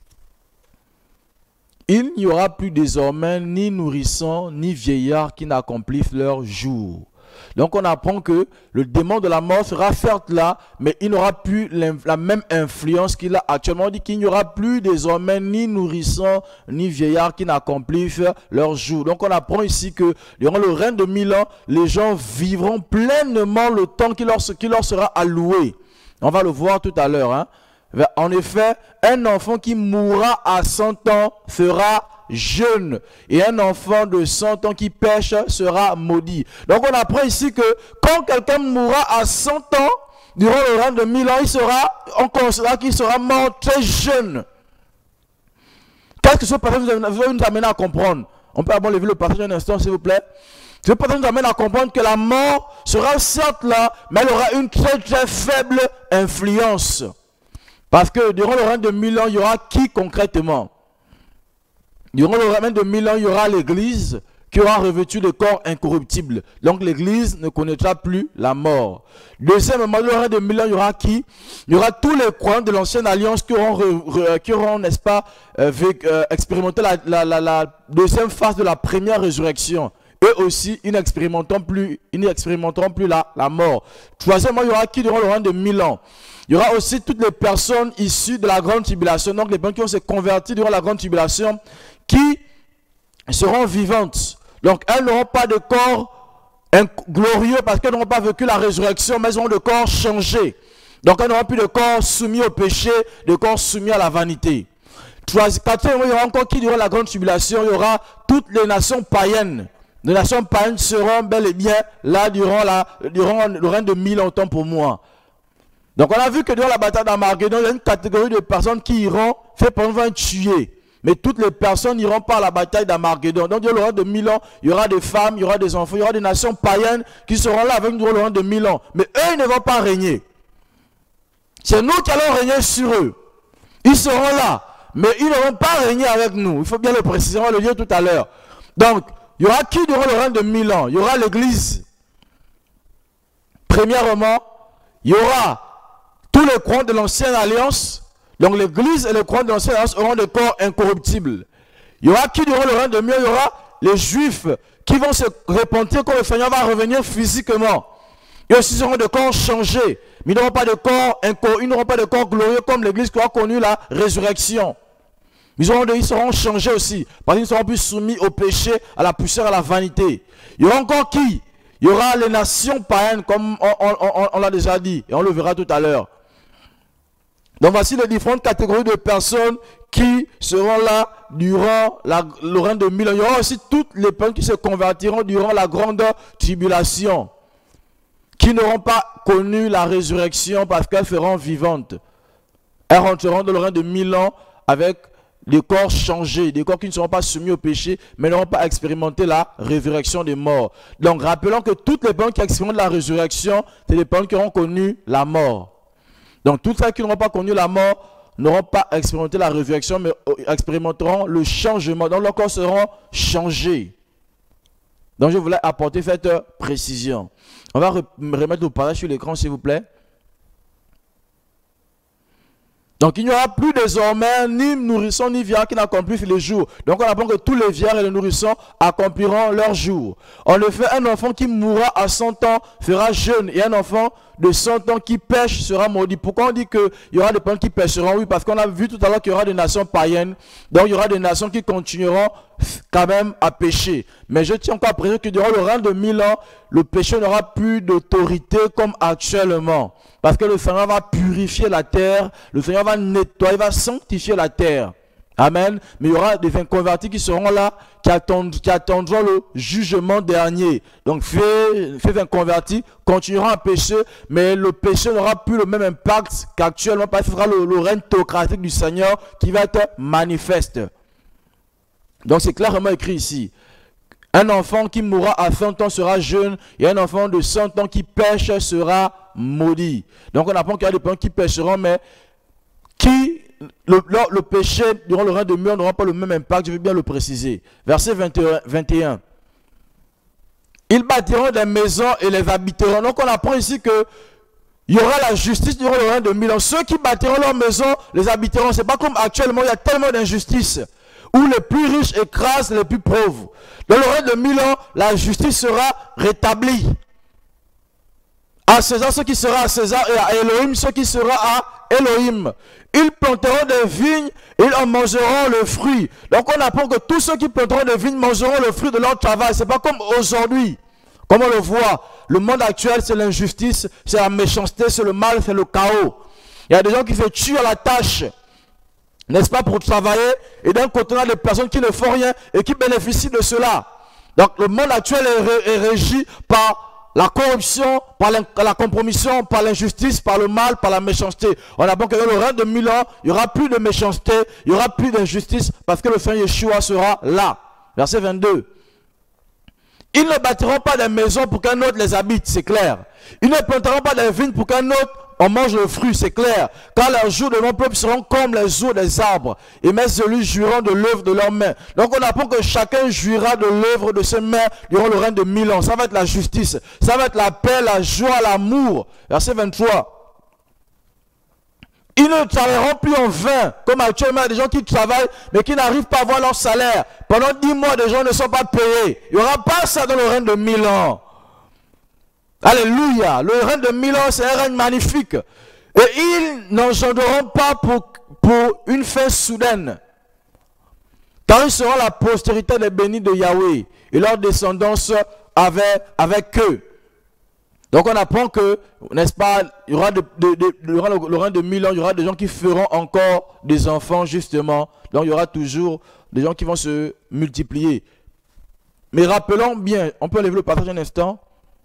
Il n'y aura plus désormais ni nourrissons, ni vieillards qui n'accomplissent leur jour. Donc on apprend que le démon de la mort sera certes là, mais il n'aura plus la même influence qu'il a actuellement. On dit qu'il n'y aura plus désormais ni nourrissons, ni vieillards qui n'accomplissent leur jour. Donc on apprend ici que durant le règne de mille ans, les gens vivront pleinement le temps qui leur, qui leur sera alloué. On va le voir tout à l'heure. Hein. En effet, un enfant qui mourra à cent ans sera jeune, et un enfant de cent ans qui pêche sera maudit. Donc on apprend ici que quand quelqu'un mourra à cent ans, durant le règne de mille ans, il sera, on considère qu'il sera mort très jeune. Qu'est-ce que ce passage nous nous amène à comprendre? On peut avoir levé le passage un instant, s'il vous plaît. Ce passage nous amène à comprendre que la mort sera certes là, mais elle aura une très très faible influence. Parce que durant le règne de mille ans, il y aura qui concrètement? Durant le règne de mille ans, il y aura l'église qui aura revêtu le corps incorruptible. Donc l'Église ne connaîtra plus la mort. Deuxièmement, le règne de mille ans, il y aura qui? Il y aura tous les croyants de l'ancienne alliance qui auront, auront n'est-ce pas, euh, euh, expérimenté la, la, la, la deuxième phase de la première résurrection. Eux aussi, ils n'expérimenteront plus, ils n'expérimenteront plus la, la mort. Troisièmement, il y aura qui durant le règne de mille ans? Il y aura aussi toutes les personnes issues de la grande tribulation, donc les personnes qui vont se convertir durant la grande tribulation, qui seront vivantes. Donc elles n'auront pas de corps glorieux parce qu'elles n'auront pas vécu la résurrection, mais elles auront de corps changés. Donc elles n'auront plus de corps soumis au péché, de corps soumis à la vanité. Quatrièmement, il y aura encore qui durant la grande tribulation? Il y aura toutes les nations païennes. Les nations païennes seront bel et bien là durant, la, durant le règne de mille ans, autant pour moi. Donc on a vu que durant la bataille d'Armageddon, il y a une catégorie de personnes qui iront faire pendant vingt tuer. Mais toutes les personnes n'iront pas à la bataille d'Armageddon. Donc durant le règne de mille ans, il y aura des femmes, il y aura des enfants, il y aura des nations païennes qui seront là avec nous durant le règne de mille ans. Mais eux, ils ne vont pas régner. C'est nous qui allons régner sur eux. Ils seront là, mais ils ne vont pas régner avec nous. Il faut bien le préciser, on va le dire tout à l'heure. Donc, il y aura qui durant le règne de mille ans? Il y aura l'Église. Premièrement, il y aura tous les croyants de l'ancienne alliance. Donc l'Église et les croyants de l'ancienne alliance auront des corps incorruptibles. Il y aura qui durant le règne de mille ans? Il y aura les Juifs qui vont se repentir quand le Seigneur va revenir physiquement. Ils aussi seront de corps changés. Mais ils n'auront pas de corps ils n'auront pas de corps glorieux comme l'Église qui aura connu la résurrection. Ils, auront de, ils seront changés aussi. Parce qu'ils ne seront plus soumis au péché, à la poussière, à la vanité. Il y aura encore qui? Il y aura les nations païennes, comme on, on, on, on l'a déjà dit. Et on le verra tout à l'heure. Donc voici les différentes catégories de personnes qui seront là durant la, le règne de mille ans. Il y aura aussi toutes les personnes qui se convertiront durant la grande tribulation, qui n'auront pas connu la résurrection parce qu'elles seront vivantes. Elles rentreront dans le règne de mille ans avec des corps changés, des corps qui ne seront pas soumis au péché, mais n'auront pas expérimenté la résurrection des morts. Donc rappelons que toutes les personnes qui expérimentent la résurrection, c'est les personnes qui auront connu la mort. Donc toutes celles qui n'auront pas connu la mort n'auront pas expérimenté la résurrection, mais expérimenteront le changement. Donc leurs corps seront changés. Donc je voulais apporter cette précision. On va remettre le parage sur l'écran s'il vous plaît. Donc il n'y aura plus désormais ni nourrisson ni vieillard qui n'accomplissent les jours. Donc on apprend que tous les vieillards et les nourrissons accompliront leurs jours. En effet, un enfant qui mourra à cent ans fera jeune, et un enfant de cent ans qui pêche sera maudit. Pourquoi on dit qu'il y aura des personnes qui pêcheront? Oui, parce qu'on a vu tout à l'heure qu'il y aura des nations païennes. Donc il y aura des nations qui continueront quand même à pécher. Mais je tiens encore à préciser que durant le règne de mille ans, le péché n'aura plus d'autorité comme actuellement. Parce que le Seigneur va purifier la terre, le Seigneur va nettoyer, va sanctifier la terre. Amen. Mais il y aura des inconvertis qui seront là, qui, attendent, qui attendront le jugement dernier. Donc, ces inconvertis continueront à pécher, mais le péché n'aura plus le même impact qu'actuellement, parce que ce sera le, le règne théocratique du Seigneur qui va être manifeste. Donc, c'est clairement écrit ici. Un enfant qui mourra à cent ans sera jeune, et un enfant de cent ans qui pêche sera maudit. Donc, on apprend qu'il y a des personnes qui pêcheront, mais qui... Le, le, le péché durant le règne de mille n'aura pas le même impact, je vais bien le préciser. Verset vingt et un, vingt et un. Ils bâtiront des maisons et les habiteront. Donc on apprend ici que il y aura la justice durant le règne de mille ans. Ceux qui bâtiront leurs maisons les habiteront. C'est pas comme actuellement, il y a tellement d'injustice où les plus riches écrasent les plus pauvres. Dans le règne de mille ans, la justice sera rétablie. À César ce qui sera à César, et à Elohim ce qui sera à Elohim. Ils planteront des vignes, ils en mangeront le fruit. Donc on apprend que tous ceux qui planteront des vignes mangeront le fruit de leur travail. C'est pas comme aujourd'hui. Comme on le voit, le monde actuel c'est l'injustice, c'est la méchanceté, c'est le mal, c'est le chaos. Il y a des gens qui se tuent à la tâche, n'est-ce pas, pour travailler. Et d'un côté on a des personnes qui ne font rien et qui bénéficient de cela. Donc le monde actuel est, ré est régi par la corruption, par la, la compromission, par l'injustice, par le mal, par la méchanceté. On apprend que dans le règne de mille ans, il n'y aura plus de méchanceté, il n'y aura plus d'injustice, parce que le Seigneur Yeshua sera là. Verset vingt-deux. Ils ne bâtiront pas des maisons pour qu'un autre les habite, c'est clair. Ils ne planteront pas des vignes pour qu'un autre on mange le fruit, c'est clair. Car les jours de mon peuple seront comme les jours des arbres. Et mes élus jouiront de l'œuvre de leurs mains. Donc on apprend que chacun jouira de l'œuvre de ses mains durant le règne de mille ans. Ça va être la justice. Ça va être la paix, la joie, l'amour. Verset vingt-trois. Ils ne travailleront plus en vain. Comme actuellement, il y a des gens qui travaillent, mais qui n'arrivent pas à avoir leur salaire. Pendant dix mois, des gens ne sont pas payés. Il n'y aura pas ça dans le règne de mille ans. Alléluia. Le règne de mille ans, c'est un règne magnifique. Et ils n'engendreront pas pour, pour une fin soudaine. Car ils seront la postérité des bénis de Yahweh. Et leur descendance avec, avec eux. Donc on apprend que, n'est-ce pas, il y aura de, de, de, de, durant le, le règne de mille ans, il y aura des gens qui feront encore des enfants, justement. Donc il y aura toujours des gens qui vont se multiplier. Mais rappelons bien, on peut lever le passage un instant.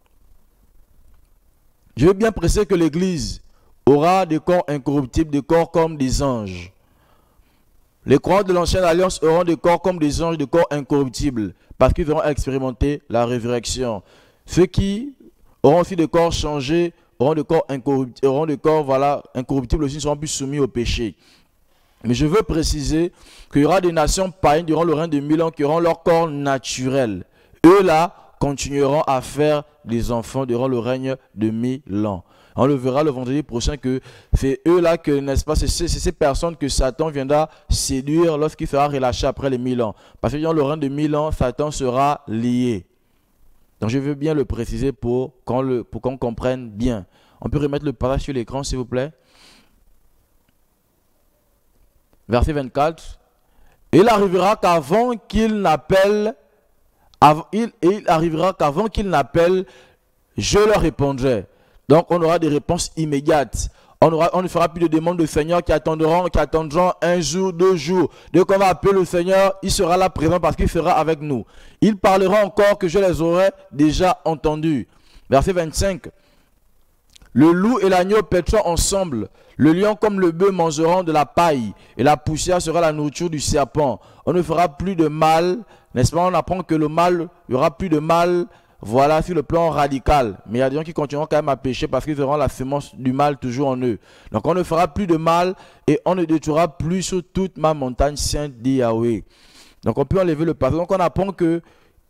Je veux bien préciser que l'Église aura des corps incorruptibles, des corps comme des anges. Les croyants de l'ancienne alliance auront des corps comme des anges, des corps incorruptibles, parce qu'ils verront expérimenter la résurrection. Ceux qui auront aussi des corps changés, auront des corps incorruptibles, auront des corps voilà, incorruptibles aussi, ne seront plus soumis au péché. Mais je veux préciser qu'il y aura des nations païennes durant le règne de mille ans qui auront leur corps naturel. Eux là, continueront à faire des enfants durant le règne de mille ans. On le verra le vendredi prochain que c'est eux là que, n'est-ce pas, c'est ces personnes que Satan viendra séduire lorsqu'il sera relâché après les mille ans. Parce que durant le règne de mille ans, Satan sera lié. Donc je veux bien le préciser pour qu'on le, pour qu'on comprenne bien. On peut remettre le passage sur l'écran s'il vous plaît. Verset vingt-quatre. Il arrivera qu'avant qu'il n'appelle Il, il arrivera qu'avant qu'ils n'appellent, je leur répondrai. Donc on aura des réponses immédiates. On, aura, on ne fera plus de demandes de Seigneur qui attendront, qui attendront un jour, deux jours. Dès qu'on va appeler le Seigneur, il sera là présent parce qu'il sera avec nous. Ils parleront encore que je les aurais déjà entendus. Verset vingt-cinq. Le loup et l'agneau paîtront ensemble. Le lion comme le bœuf mangeront de la paille. Et la poussière sera la nourriture du serpent. On ne fera plus de mal. N'est-ce pas? On apprend que le mal, il n'y aura plus de mal, voilà, sur le plan radical. Mais il y a des gens qui continueront quand même à pécher parce qu'ils auront la semence du mal toujours en eux. Donc on ne fera plus de mal et on ne détruira plus sur toute ma montagne sainte, dit Yahweh. Donc on peut enlever le passage. Donc on apprend que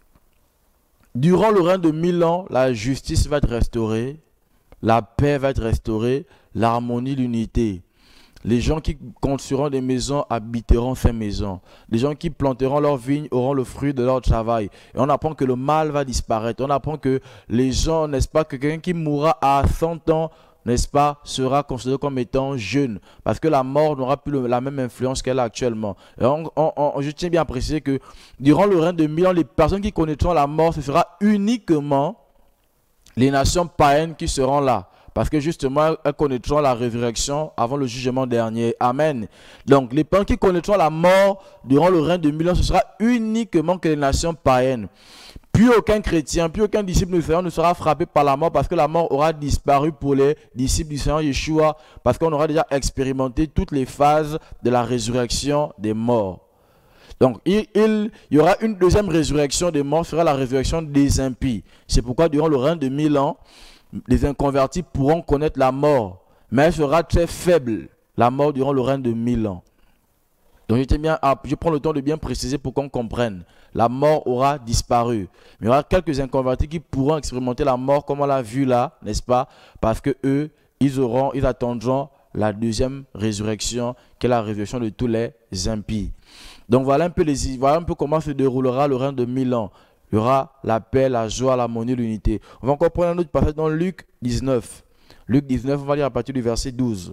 durant le règne de mille ans, la justice va être restaurée, la paix va être restaurée, l'harmonie, l'unité. Les gens qui construiront des maisons habiteront ces maisons. Les gens qui planteront leurs vignes auront le fruit de leur travail. Et on apprend que le mal va disparaître. On apprend que les gens, n'est-ce pas, que quelqu'un qui mourra à cent ans, n'est-ce pas, sera considéré comme étant jeune. Parce que la mort n'aura plus le, la même influence qu'elle a actuellement. Et on, on, on, je tiens bien à préciser que durant le règne de mille ans, les personnes qui connaîtront la mort, ce sera uniquement les nations païennes qui seront là. Parce que justement, elles connaîtront la résurrection avant le jugement dernier. Amen. Donc, les personnes qui connaîtront la mort durant le règne de mille ans, ce sera uniquement que les nations païennes. Plus aucun chrétien, plus aucun disciple du Seigneur ne sera frappé par la mort parce que la mort aura disparu pour les disciples du Seigneur Yeshua. Parce qu'on aura déjà expérimenté toutes les phases de la résurrection des morts. Donc, il, il, il y aura une deuxième résurrection des morts, ce sera la résurrection des impies. C'est pourquoi durant le règne de mille ans, les inconvertis pourront connaître la mort, mais elle sera très faible, la mort durant le règne de mille ans. Donc je, bien, je prends le temps de bien préciser pour qu'on comprenne. La mort aura disparu. Mais il y aura quelques inconvertis qui pourront expérimenter la mort comme on l'a vu là, n'est-ce pas? Parce que eux, ils auront, ils attendront la deuxième résurrection, qui est la résurrection de tous les impies. Donc voilà un peu, les, voilà un peu comment se déroulera le règne de mille ans. Il y aura la paix, la joie, l'harmonie, l'unité. On va encore prendre un autre passage dans Luc dix-neuf. Luc dix-neuf, on va lire à partir du verset douze.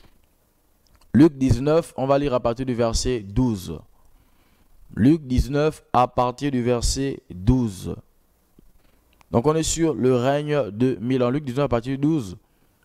Luc dix-neuf, on va lire à partir du verset douze. Luc dix-neuf, à partir du verset douze. Donc on est sur le règne de mille ans. Luc dix-neuf, à partir du douze.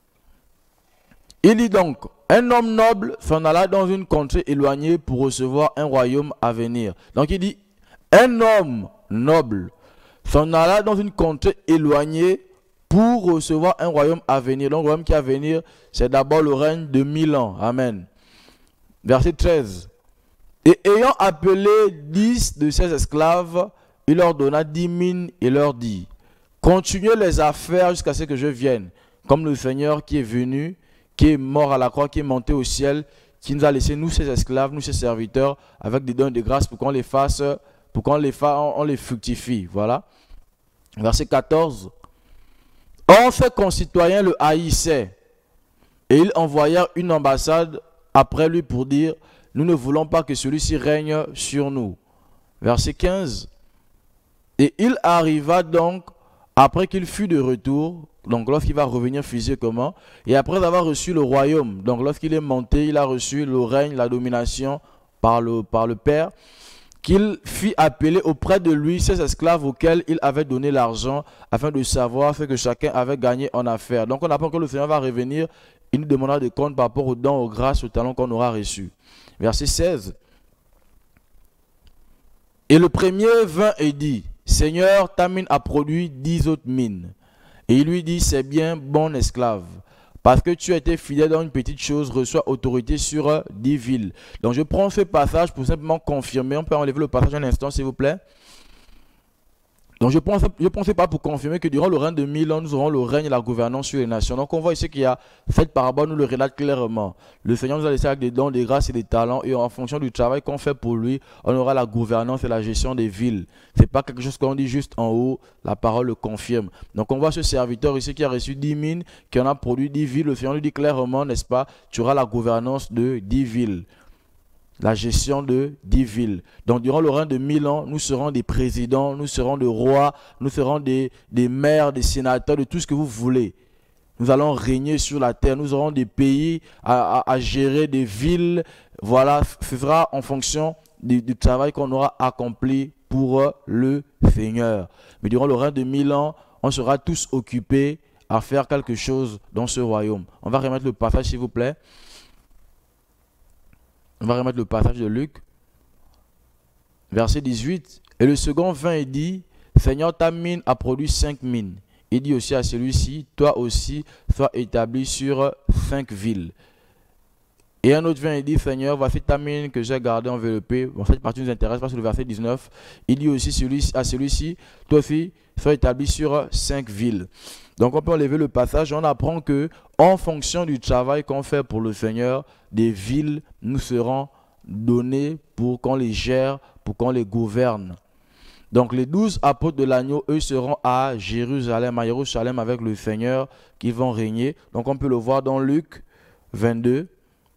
Il dit donc, un homme noble s'en alla dans une contrée éloignée pour recevoir un royaume à venir. Donc il dit, un homme noble s'en alla dans une contrée éloignée pour recevoir un royaume à venir. Donc le royaume qui va venir, c'est d'abord le règne de mille ans. Amen. Verset treize. Et ayant appelé dix de ses esclaves, il leur donna dix mines et leur dit, continuez les affaires jusqu'à ce que je vienne. Comme le Seigneur qui est venu, qui est mort à la croix, qui est monté au ciel, qui nous a laissé, nous, ses esclaves, nous, ses serviteurs, avec des dons de grâce pour qu'on les fasse, pour qu'on les fasse, on, on les fructifie. Voilà. Verset quatorze. Or, ses concitoyens le haïssaient, et ils envoyèrent une ambassade après lui pour dire, nous ne voulons pas que celui-ci règne sur nous. Verset quinze. Et il arriva donc, après qu'il fut de retour, donc lorsqu'il va revenir physiquement, et après avoir reçu le royaume, donc lorsqu'il est monté, il a reçu le règne, la domination par le, par le Père, qu'il fit appeler auprès de lui ses esclaves auxquels il avait donné l'argent, afin de savoir ce que chacun avait gagné en affaires. Donc on apprend que le Seigneur va revenir, il nous demandera de compte par rapport aux dons, aux grâces, aux talents qu'on aura reçus. Verset seize. Et le premier vint et dit, Seigneur, ta mine a produit dix autres mines. Et il lui dit, c'est bien, bon esclave, parce que tu as été fidèle dans une petite chose, reçois autorité sur dix villes. Donc je prends ce passage pour simplement confirmer. On peut enlever le passage un instant, s'il vous plaît. Donc je pense, je pensais pas pour confirmer que durant le règne de mille ans, nous aurons le règne et la gouvernance sur les nations. Donc on voit ici qu'il y a cette parabole, nous le relate clairement. Le Seigneur nous a laissé avec des dons, des grâces et des talents, et en fonction du travail qu'on fait pour lui, on aura la gouvernance et la gestion des villes. Ce n'est pas quelque chose qu'on dit juste en haut, la parole le confirme. Donc on voit ce serviteur ici qui a reçu dix mines, qui en a produit dix villes. Le Seigneur lui dit clairement, n'est-ce pas, tu auras la gouvernance de dix villes. La gestion de dix villes. Donc durant le règne de mille ans, nous serons des présidents, nous serons des rois, nous serons des, des maires, des sénateurs, de tout ce que vous voulez. Nous allons régner sur la terre, nous aurons des pays à, à, à gérer, des villes. Voilà, ce sera en fonction du, du travail qu'on aura accompli pour le Seigneur. Mais durant le règne de mille ans, on sera tous occupés à faire quelque chose dans ce royaume. On va remettre le passage s'il vous plaît. On va remettre le passage de Luc, verset dix-huit. Et le second vint et dit, Seigneur, ta mine a produit cinq mines. Il dit aussi à celui-ci, toi aussi, sois établi sur cinq villes. Et un autre vient et dit, Seigneur, voici ta mine que j'ai gardée enveloppée. En cette partie nous intéresse parce que le verset dix-neuf. Il dit aussi celui, à celui-ci, toi aussi, sois établi sur cinq villes. Donc on peut enlever le passage, on apprend que en fonction du travail qu'on fait pour le Seigneur, des villes nous seront données pour qu'on les gère, pour qu'on les gouverne. Donc les douze apôtres de l'agneau, eux seront à Jérusalem, à Jérusalem avec le Seigneur qui vont régner. Donc on peut le voir dans Luc vingt-deux.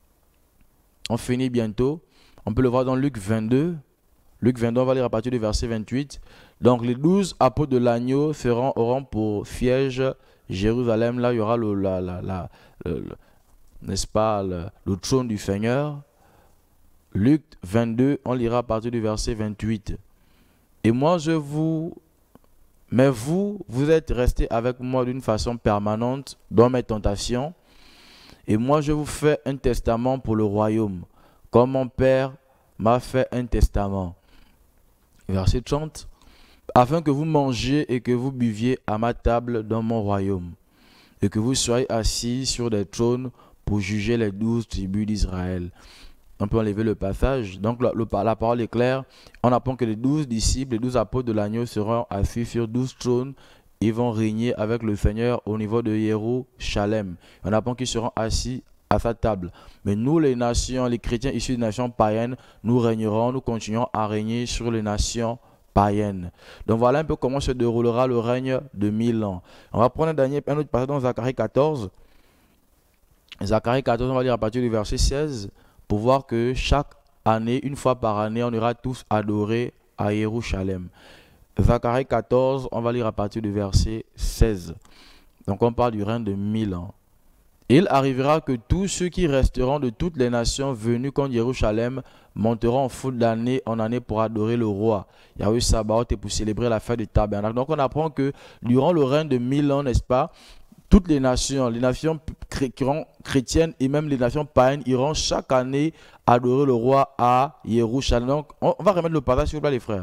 On finit bientôt. On peut le voir dans Luc vingt-deux. Luc vingt-deux, on va lire à partir du verset vingt-huit. Donc les douze apôtres de l'agneau seront, auront pour siège Jérusalem. Là, il y aura le, la, la, la, le, le, n'est-ce pas, le, le trône du Seigneur. Luc vingt-deux, on lira à partir du verset vingt-huit. Et moi, je vous... Mais vous, vous êtes restés avec moi d'une façon permanente dans mes tentations. Et moi, je vous fais un testament pour le royaume, comme mon Père m'a fait un testament. Verset trente. Afin que vous mangiez et que vous buviez à ma table dans mon royaume, et que vous soyez assis sur des trônes pour juger les douze tribus d'Israël. On peut enlever le passage. Donc la, le, la parole est claire. On apprend que les douze disciples, les douze apôtres de l'agneau seront assis sur douze trônes. Ils vont régner avec le Seigneur au niveau de Jérusalem. On apprend qu'ils seront assis à sa table. Mais nous, les nations, les chrétiens issus des nations païennes, nous régnerons, nous continuerons à régner sur les nations païennes. Donc voilà un peu comment se déroulera le règne de mille ans. On va prendre un, dernier, un autre passage dans Zacharie quatorze. Zacharie quatorze, on va lire à partir du verset seize. Pour voir que chaque année, une fois par année, on ira tous adorer à Jérusalem. Zacharie quatorze, on va lire à partir du verset seize. Donc on parle du règne de mille ans. Il arrivera que tous ceux qui resteront de toutes les nations venues contre Jérusalem monteront en foule d'année en année pour adorer le roi Yahweh Sabaoth et pour célébrer la fête du tabernacle. Donc on apprend que durant le règne de mille ans, n'est-ce pas, toutes les nations, les nations chrétiennes et même les nations païennes iront chaque année adorer le roi à Jérusalem. Donc, on va remettre le passage, s'il vous plaît, les frères.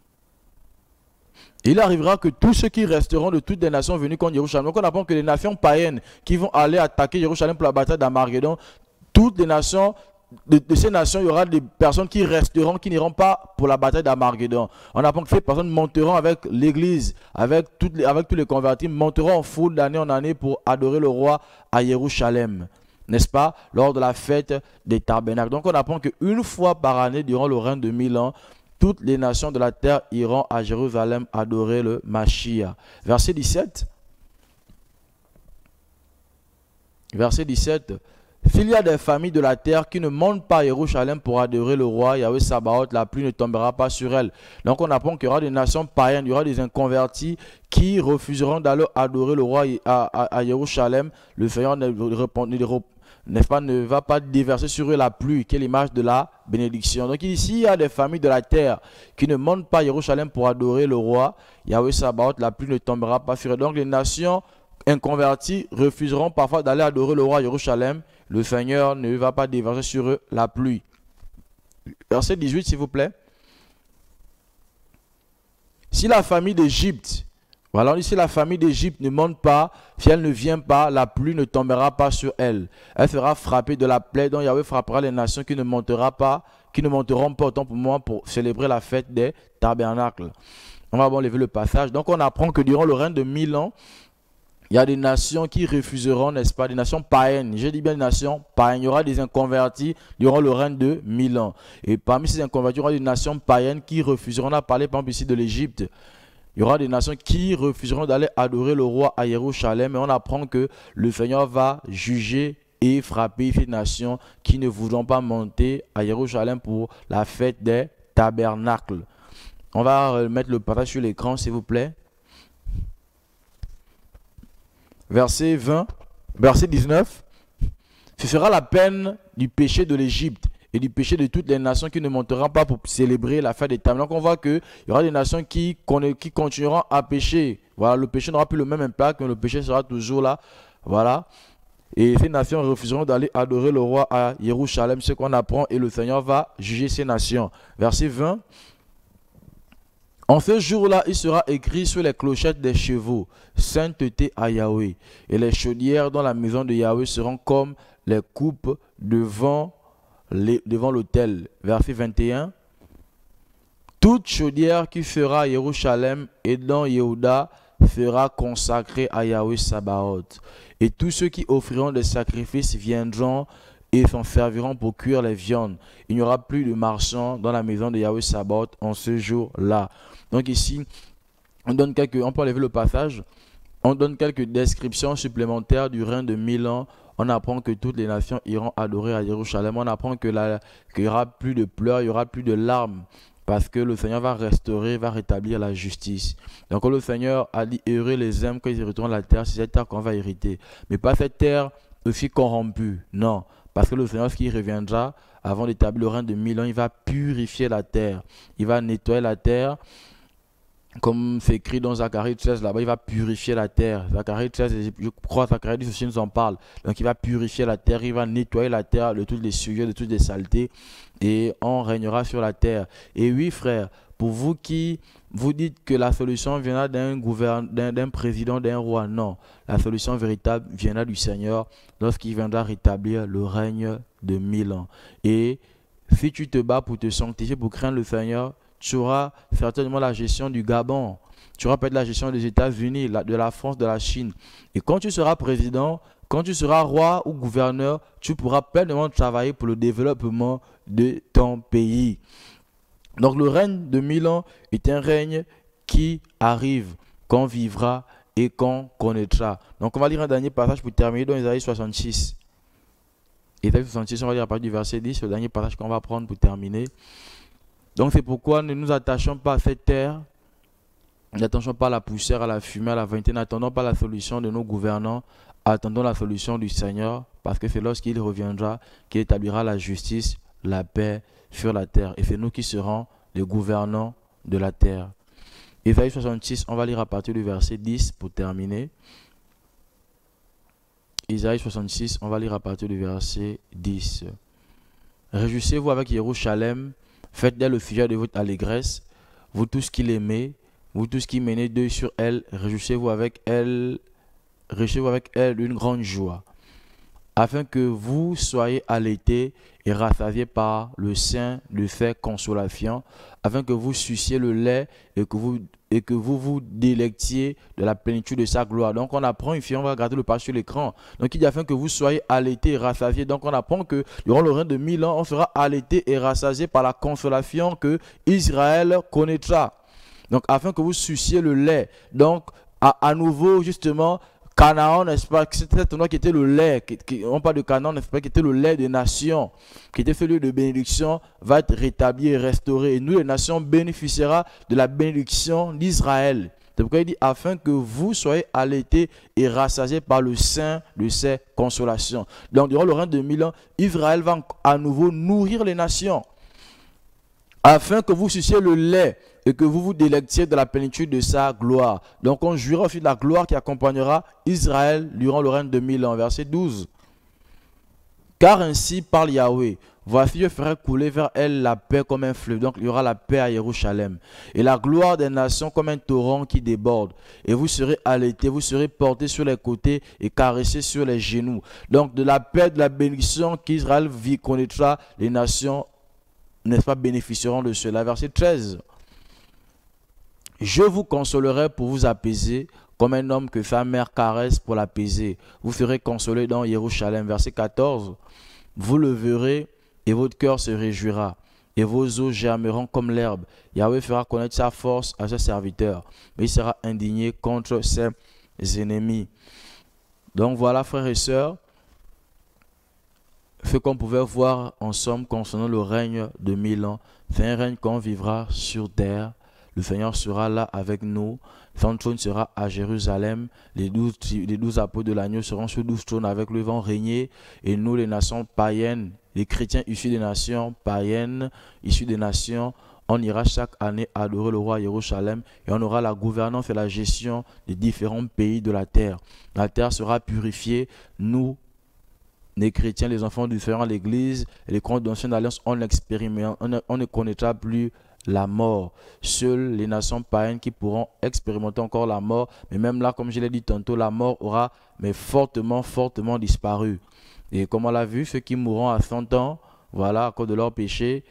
Il arrivera que tous ceux qui resteront de toutes les nations venues contre Jérusalem. Donc, on apprend que les nations païennes qui vont aller attaquer Jérusalem pour la bataille d'Armageddon, toutes les nations de, de ces nations, il y aura des personnes qui resteront, qui n'iront pas pour la bataille d'Armageddon. On apprend que ces personnes monteront avec l'église, avec, toutes les, avec tous les convertis, monteront en foule d'année en année pour adorer le roi à Jérusalem. N'est-ce pas? Lors de la fête des tabernacles. Donc on apprend qu'une fois par année, durant le règne de mille ans, toutes les nations de la terre iront à Jérusalem adorer le Mashiach. Verset dix-sept. Verset dix-sept. S'il y a des familles de la terre qui ne montent pas à Jérusalem pour adorer le roi Yahweh Sabaoth, la pluie ne tombera pas sur elles. Donc on apprend qu'il y aura des nations païennes, il y aura des inconvertis qui refuseront d'aller adorer le roi à, à, à Jérusalem. Le Seigneur ne, ne, pas, ne va pas déverser sur eux la pluie, qui est l'image de la bénédiction. Donc ici, il y a des familles de la terre qui ne montent pas à Jérusalem pour adorer le roi Yahweh Sabaoth, la pluie ne tombera pas sur eux. Donc les nations inconvertis refuseront parfois d'aller adorer le roi à Jérusalem. Le Seigneur ne va pas déverser sur eux la pluie. Verset dix-huit, s'il vous plaît. Si la famille d'Égypte, voilà, ici la famille d'Égypte ne monte pas, si elle ne vient pas, la pluie ne tombera pas sur elle. Elle sera frappée de la plaie dont Yahweh frappera les nations qui ne monteront pas, qui ne monteront pas autant pour moi pour célébrer la fête des tabernacles. On va bon lever le passage. Donc on apprend que durant le règne de mille ans, il y a des nations qui refuseront, n'est-ce pas, des nations païennes. Je dis bien des nations païennes. Il y aura des inconvertis durant le règne de mille ans. Et parmi ces inconvertis, il y aura des nations païennes qui refuseront. On a parlé par exemple ici de l'Égypte. Il y aura des nations qui refuseront d'aller adorer le roi à Jérusalem. Et on apprend que le Seigneur va juger et frapper ces nations qui ne voudront pas monter à Jérusalem pour la fête des tabernacles. On va mettre le passage sur l'écran, s'il vous plaît. Verset vingt, verset dix-neuf. Ce sera la peine du péché de l'Égypte et du péché de toutes les nations qui ne monteront pas pour célébrer la fête des tabernacles. Donc on voit qu'il y aura des nations qui, qui continueront à pécher. Voilà, le péché n'aura plus le même impact, mais le péché sera toujours là. Voilà. Et ces nations refuseront d'aller adorer le roi à Jérusalem, ce qu'on apprend, et le Seigneur va juger ces nations. Verset vingt. En ce jour-là, il sera écrit sur les clochettes des chevaux, sainteté à Yahweh. Et les chaudières dans la maison de Yahweh seront comme les coupes devant l'autel. Verset vingt et un. Toute chaudière qui sera à Jérusalem et dans Yehuda sera consacrée à Yahweh Sabaoth. Et tous ceux qui offriront des sacrifices viendront et s'en serviront pour cuire les viandes. Il n'y aura plus de marchands dans la maison de Yahweh Sabaoth en ce jour-là. Donc ici, on donne quelques, on peut enlever le passage, on donne quelques descriptions supplémentaires du règne de mille ans. On apprend que toutes les nations iront adorer à Jérusalem. On apprend que la, qu'il n'y aura plus de pleurs, il n'y aura plus de larmes, parce que le Seigneur va restaurer, va rétablir la justice. Donc le Seigneur a dit, heureux les hommes quand ils hériteront la terre, c'est cette terre qu'on va hériter. Mais pas cette terre aussi corrompue, non. Parce que le Seigneur, ce qui reviendra, avant d'établir le règne de mille ans, il va purifier la terre. Il va nettoyer la terre. Comme c'est écrit dans Zacharie treize, là-bas, il va purifier la terre. Zacharie treize, je crois Zacharie dix aussi nous en parle. Donc il va purifier la terre, il va nettoyer la terre de toutes les sujets, de toutes les saletés. Et on régnera sur la terre. Et oui, frère, pour vous qui vous dites que la solution viendra d'un gouverneur, d'un président, d'un roi, non. La solution véritable viendra du Seigneur lorsqu'il viendra rétablir le règne de mille ans. Et si tu te bats pour te sanctifier, pour craindre le Seigneur, tu auras certainement la gestion du Gabon. Tu auras peut-être la gestion des États-Unis, de la France, de la Chine. Et quand tu seras président, quand tu seras roi ou gouverneur, tu pourras pleinement travailler pour le développement de ton pays. Donc le règne de mille ans est un règne qui arrive, qu'on vivra et qu'on connaîtra. Donc on va lire un dernier passage pour terminer dans Isaïe soixante-six. Isaïe soixante-six, on va lire à partir du verset dix, le dernier passage qu'on va prendre pour terminer. Donc c'est pourquoi ne nous attachons pas à cette terre, n'attachons pas à la poussière, à la fumée, à la vanité, n'attendons pas la solution de nos gouvernants, attendons la solution du Seigneur, parce que c'est lorsqu'il reviendra qu'il établira la justice, la paix sur la terre. Et c'est nous qui serons les gouvernants de la terre. Isaïe soixante-six, on va lire à partir du verset dix pour terminer. Isaïe soixante-six, on va lire à partir du verset dix. Réjouissez-vous avec Jérusalem, faites d'elle le sujet de votre allégresse, vous tous qui l'aimez, vous tous qui menez d'œil sur elle, réjouissez-vous avec elle, réjouissez-vous avec elle d'une grande joie. afin que vous soyez allaités et rassasiés par le sein de ses consolations, afin que vous suciez le lait et que vous, et que vous vous délectiez de la plénitude de sa gloire. Donc on apprend ici, on va regarder le passage sur l'écran. Donc il dit afin que vous soyez allaités et rassasiés. Donc on apprend que durant le règne de mille ans, on sera allaités et rassasiés par la consolation que Israël connaîtra. Donc afin que vous suciez le lait. Donc à, à nouveau justement, Canaan, n'est-ce pas, c'était cet endroit qui était le lait, qui, qui, on parle de Canaan, n'est-ce pas, qui était le lait des nations, qui était ce lieu de bénédiction, va être rétabli et restauré. Et nous, les nations, bénéficiera de la bénédiction d'Israël. C'est pourquoi il dit, afin que vous soyez allaités et rassasiés par le sein de ses consolations. Donc, durant le règne de mille ans, Israël va à nouveau nourrir les nations, afin que vous suciez le lait et que vous vous délectiez de la plénitude de sa gloire. Donc on jouira aussi de la gloire qui accompagnera Israël durant le règne de mille ans. Verset douze. Car ainsi parle Yahweh, voici je ferai couler vers elle la paix comme un fleuve. Donc il y aura la paix à Jérusalem. Et la gloire des nations comme un torrent qui déborde. Et vous serez allaités, vous serez portés sur les côtés et caressés sur les genoux. Donc de la paix, de la bénédiction qu'Israël vit connaîtra, les nations, n'est-ce pas, bénéficieront de cela. Verset treize. Je vous consolerai pour vous apaiser, comme un homme que sa mère caresse pour l'apaiser. Vous serez consolés dans Jérusalem. Verset quatorze. Vous le verrez et votre cœur se réjouira, et vos os germeront comme l'herbe. Yahweh fera connaître sa force à ses serviteurs, mais il sera indigné contre ses ennemis. Donc voilà, frères et sœurs, ce qu'on pouvait voir ensemble concernant le règne de mille ans. C'est un règne qu'on vivra sur terre. Le Seigneur sera là avec nous. Son trône sera à Jérusalem. Les douze, les douze apôtres de l'agneau seront sur douze trônes avec lui, vont régner. Et nous, les nations païennes, les chrétiens issus des nations païennes, issus des nations, on ira chaque année adorer le roi à Jérusalem. Et on aura la gouvernance et la gestion des différents pays de la terre. La terre sera purifiée. Nous, les chrétiens, les enfants du Seigneur, l'église, et les comptes d'ancienne alliance, on l'expérimente, on, on ne connaîtra plus la mort. Seules les nations païennes qui pourront expérimenter encore la mort, mais même là, comme je l'ai dit tantôt, la mort aura mais fortement, fortement disparu. Et comme on l'a vu, ceux qui mourront à cent ans, voilà, à cause de leur péché,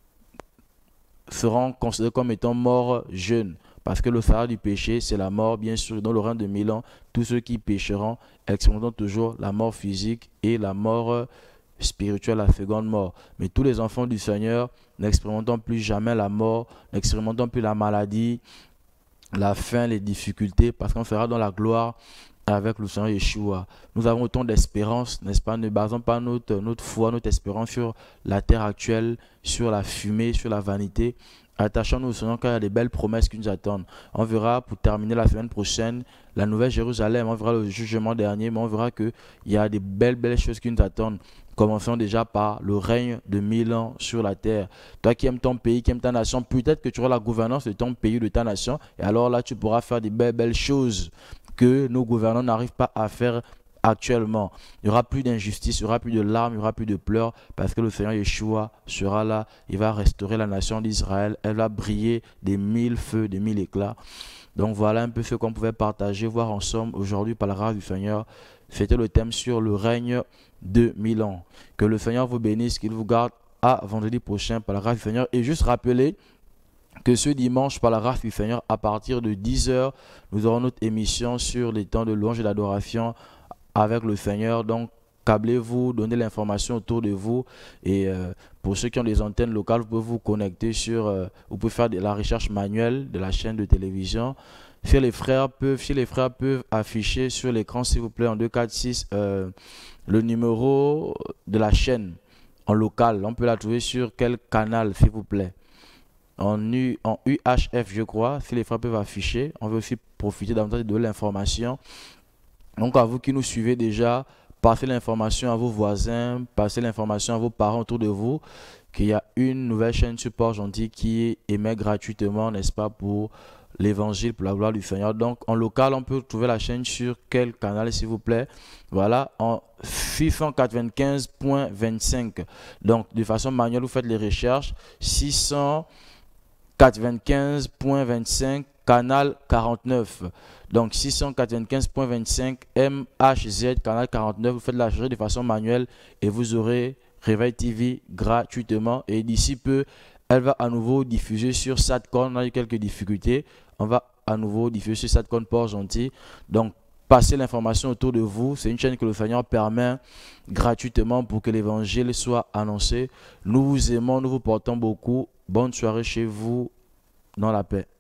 seront considérés comme étant morts jeunes. Parce que le salaire du péché, c'est la mort, bien sûr. Dans le règne de mille ans, tous ceux qui pécheront expérimenteront toujours la mort physique et la mort spirituelle, la seconde mort. Mais tous les enfants du Seigneur n'expérimenteront plus jamais la mort, n'expérimenteront plus la maladie, la faim, les difficultés, parce qu'on sera dans la gloire avec le Seigneur Yeshua. Nous avons autant d'espérance, n'est-ce pas? Ne basons pas notre, notre foi, notre espérance sur la terre actuelle, sur la fumée, sur la vanité. Attachons-nous au Seigneur car il y a des belles promesses qui nous attendent. On verra, pour terminer la semaine prochaine, la nouvelle Jérusalem. On verra le jugement dernier, mais on verra qu'il y a des belles, belles choses qui nous attendent. Commençons déjà par le règne de mille ans sur la terre. Toi qui aimes ton pays, qui aimes ta nation, peut-être que tu auras la gouvernance de ton pays, de ta nation. Et alors là, tu pourras faire des belles, belles choses que nos gouvernants n'arrivent pas à faire actuellement. Il n'y aura plus d'injustice, il n'y aura plus de larmes, il n'y aura plus de pleurs, parce que le Seigneur Yeshua sera là. Il va restaurer la nation d'Israël. Elle va briller des mille feux, des mille éclats. Donc voilà un peu ce qu'on pouvait partager, voir ensemble aujourd'hui par la grâce du Seigneur. C'était le thème sur le règne de mille ans. Que le Seigneur vous bénisse, qu'il vous garde à vendredi prochain par la grâce du Seigneur. Et juste rappeler que ce dimanche, par la grâce du Seigneur, à partir de dix heures, nous aurons notre émission sur les temps de louange et d'adoration avec le Seigneur. Donc, câblez-vous, donnez l'information autour de vous. Et euh, pour ceux qui ont des antennes locales, vous pouvez vous connecter sur... Euh, vous pouvez faire de la recherche manuelle de la chaîne de télévision. Si les frères peuvent, si les frères peuvent afficher sur l'écran, s'il vous plaît, en deux quatre six, euh, le numéro de la chaîne en local. On peut la trouver sur quel canal, s'il vous plaît? En, U, en U H F, je crois. Si les frères peuvent afficher, on veut aussi profiter davantage de l'information. Donc, à vous qui nous suivez déjà, passez l'information à vos voisins, passez l'information à vos parents autour de vous, qu'il y a une nouvelle chaîne support gentil qui émet gratuitement, n'est-ce pas, pour l'évangile, pour la gloire du Seigneur. Donc, en local, on peut trouver la chaîne sur quel canal, s'il vous plaît? Voilà, en six cent quatre-vingt-quinze point vingt-cinq. Donc, de façon manuelle, vous faites les recherches. six cent quatre-vingt-quinze point vingt-cinq canal quarante-neuf. Donc six cent quatre-vingt-quinze point vingt-cinq M H Z, canal quarante-neuf. Vous faites la charger de façon manuelle et vous aurez Réveil T V gratuitement. Et d'ici peu, elle va à nouveau diffuser sur Satcom. On a eu quelques difficultés. On va à nouveau diffuser sur Satcom Port-Gentil. Donc, passez l'information autour de vous. C'est une chaîne que le Seigneur permet gratuitement pour que l'évangile soit annoncé. Nous vous aimons, nous vous portons beaucoup. Bonne soirée chez vous dans la paix.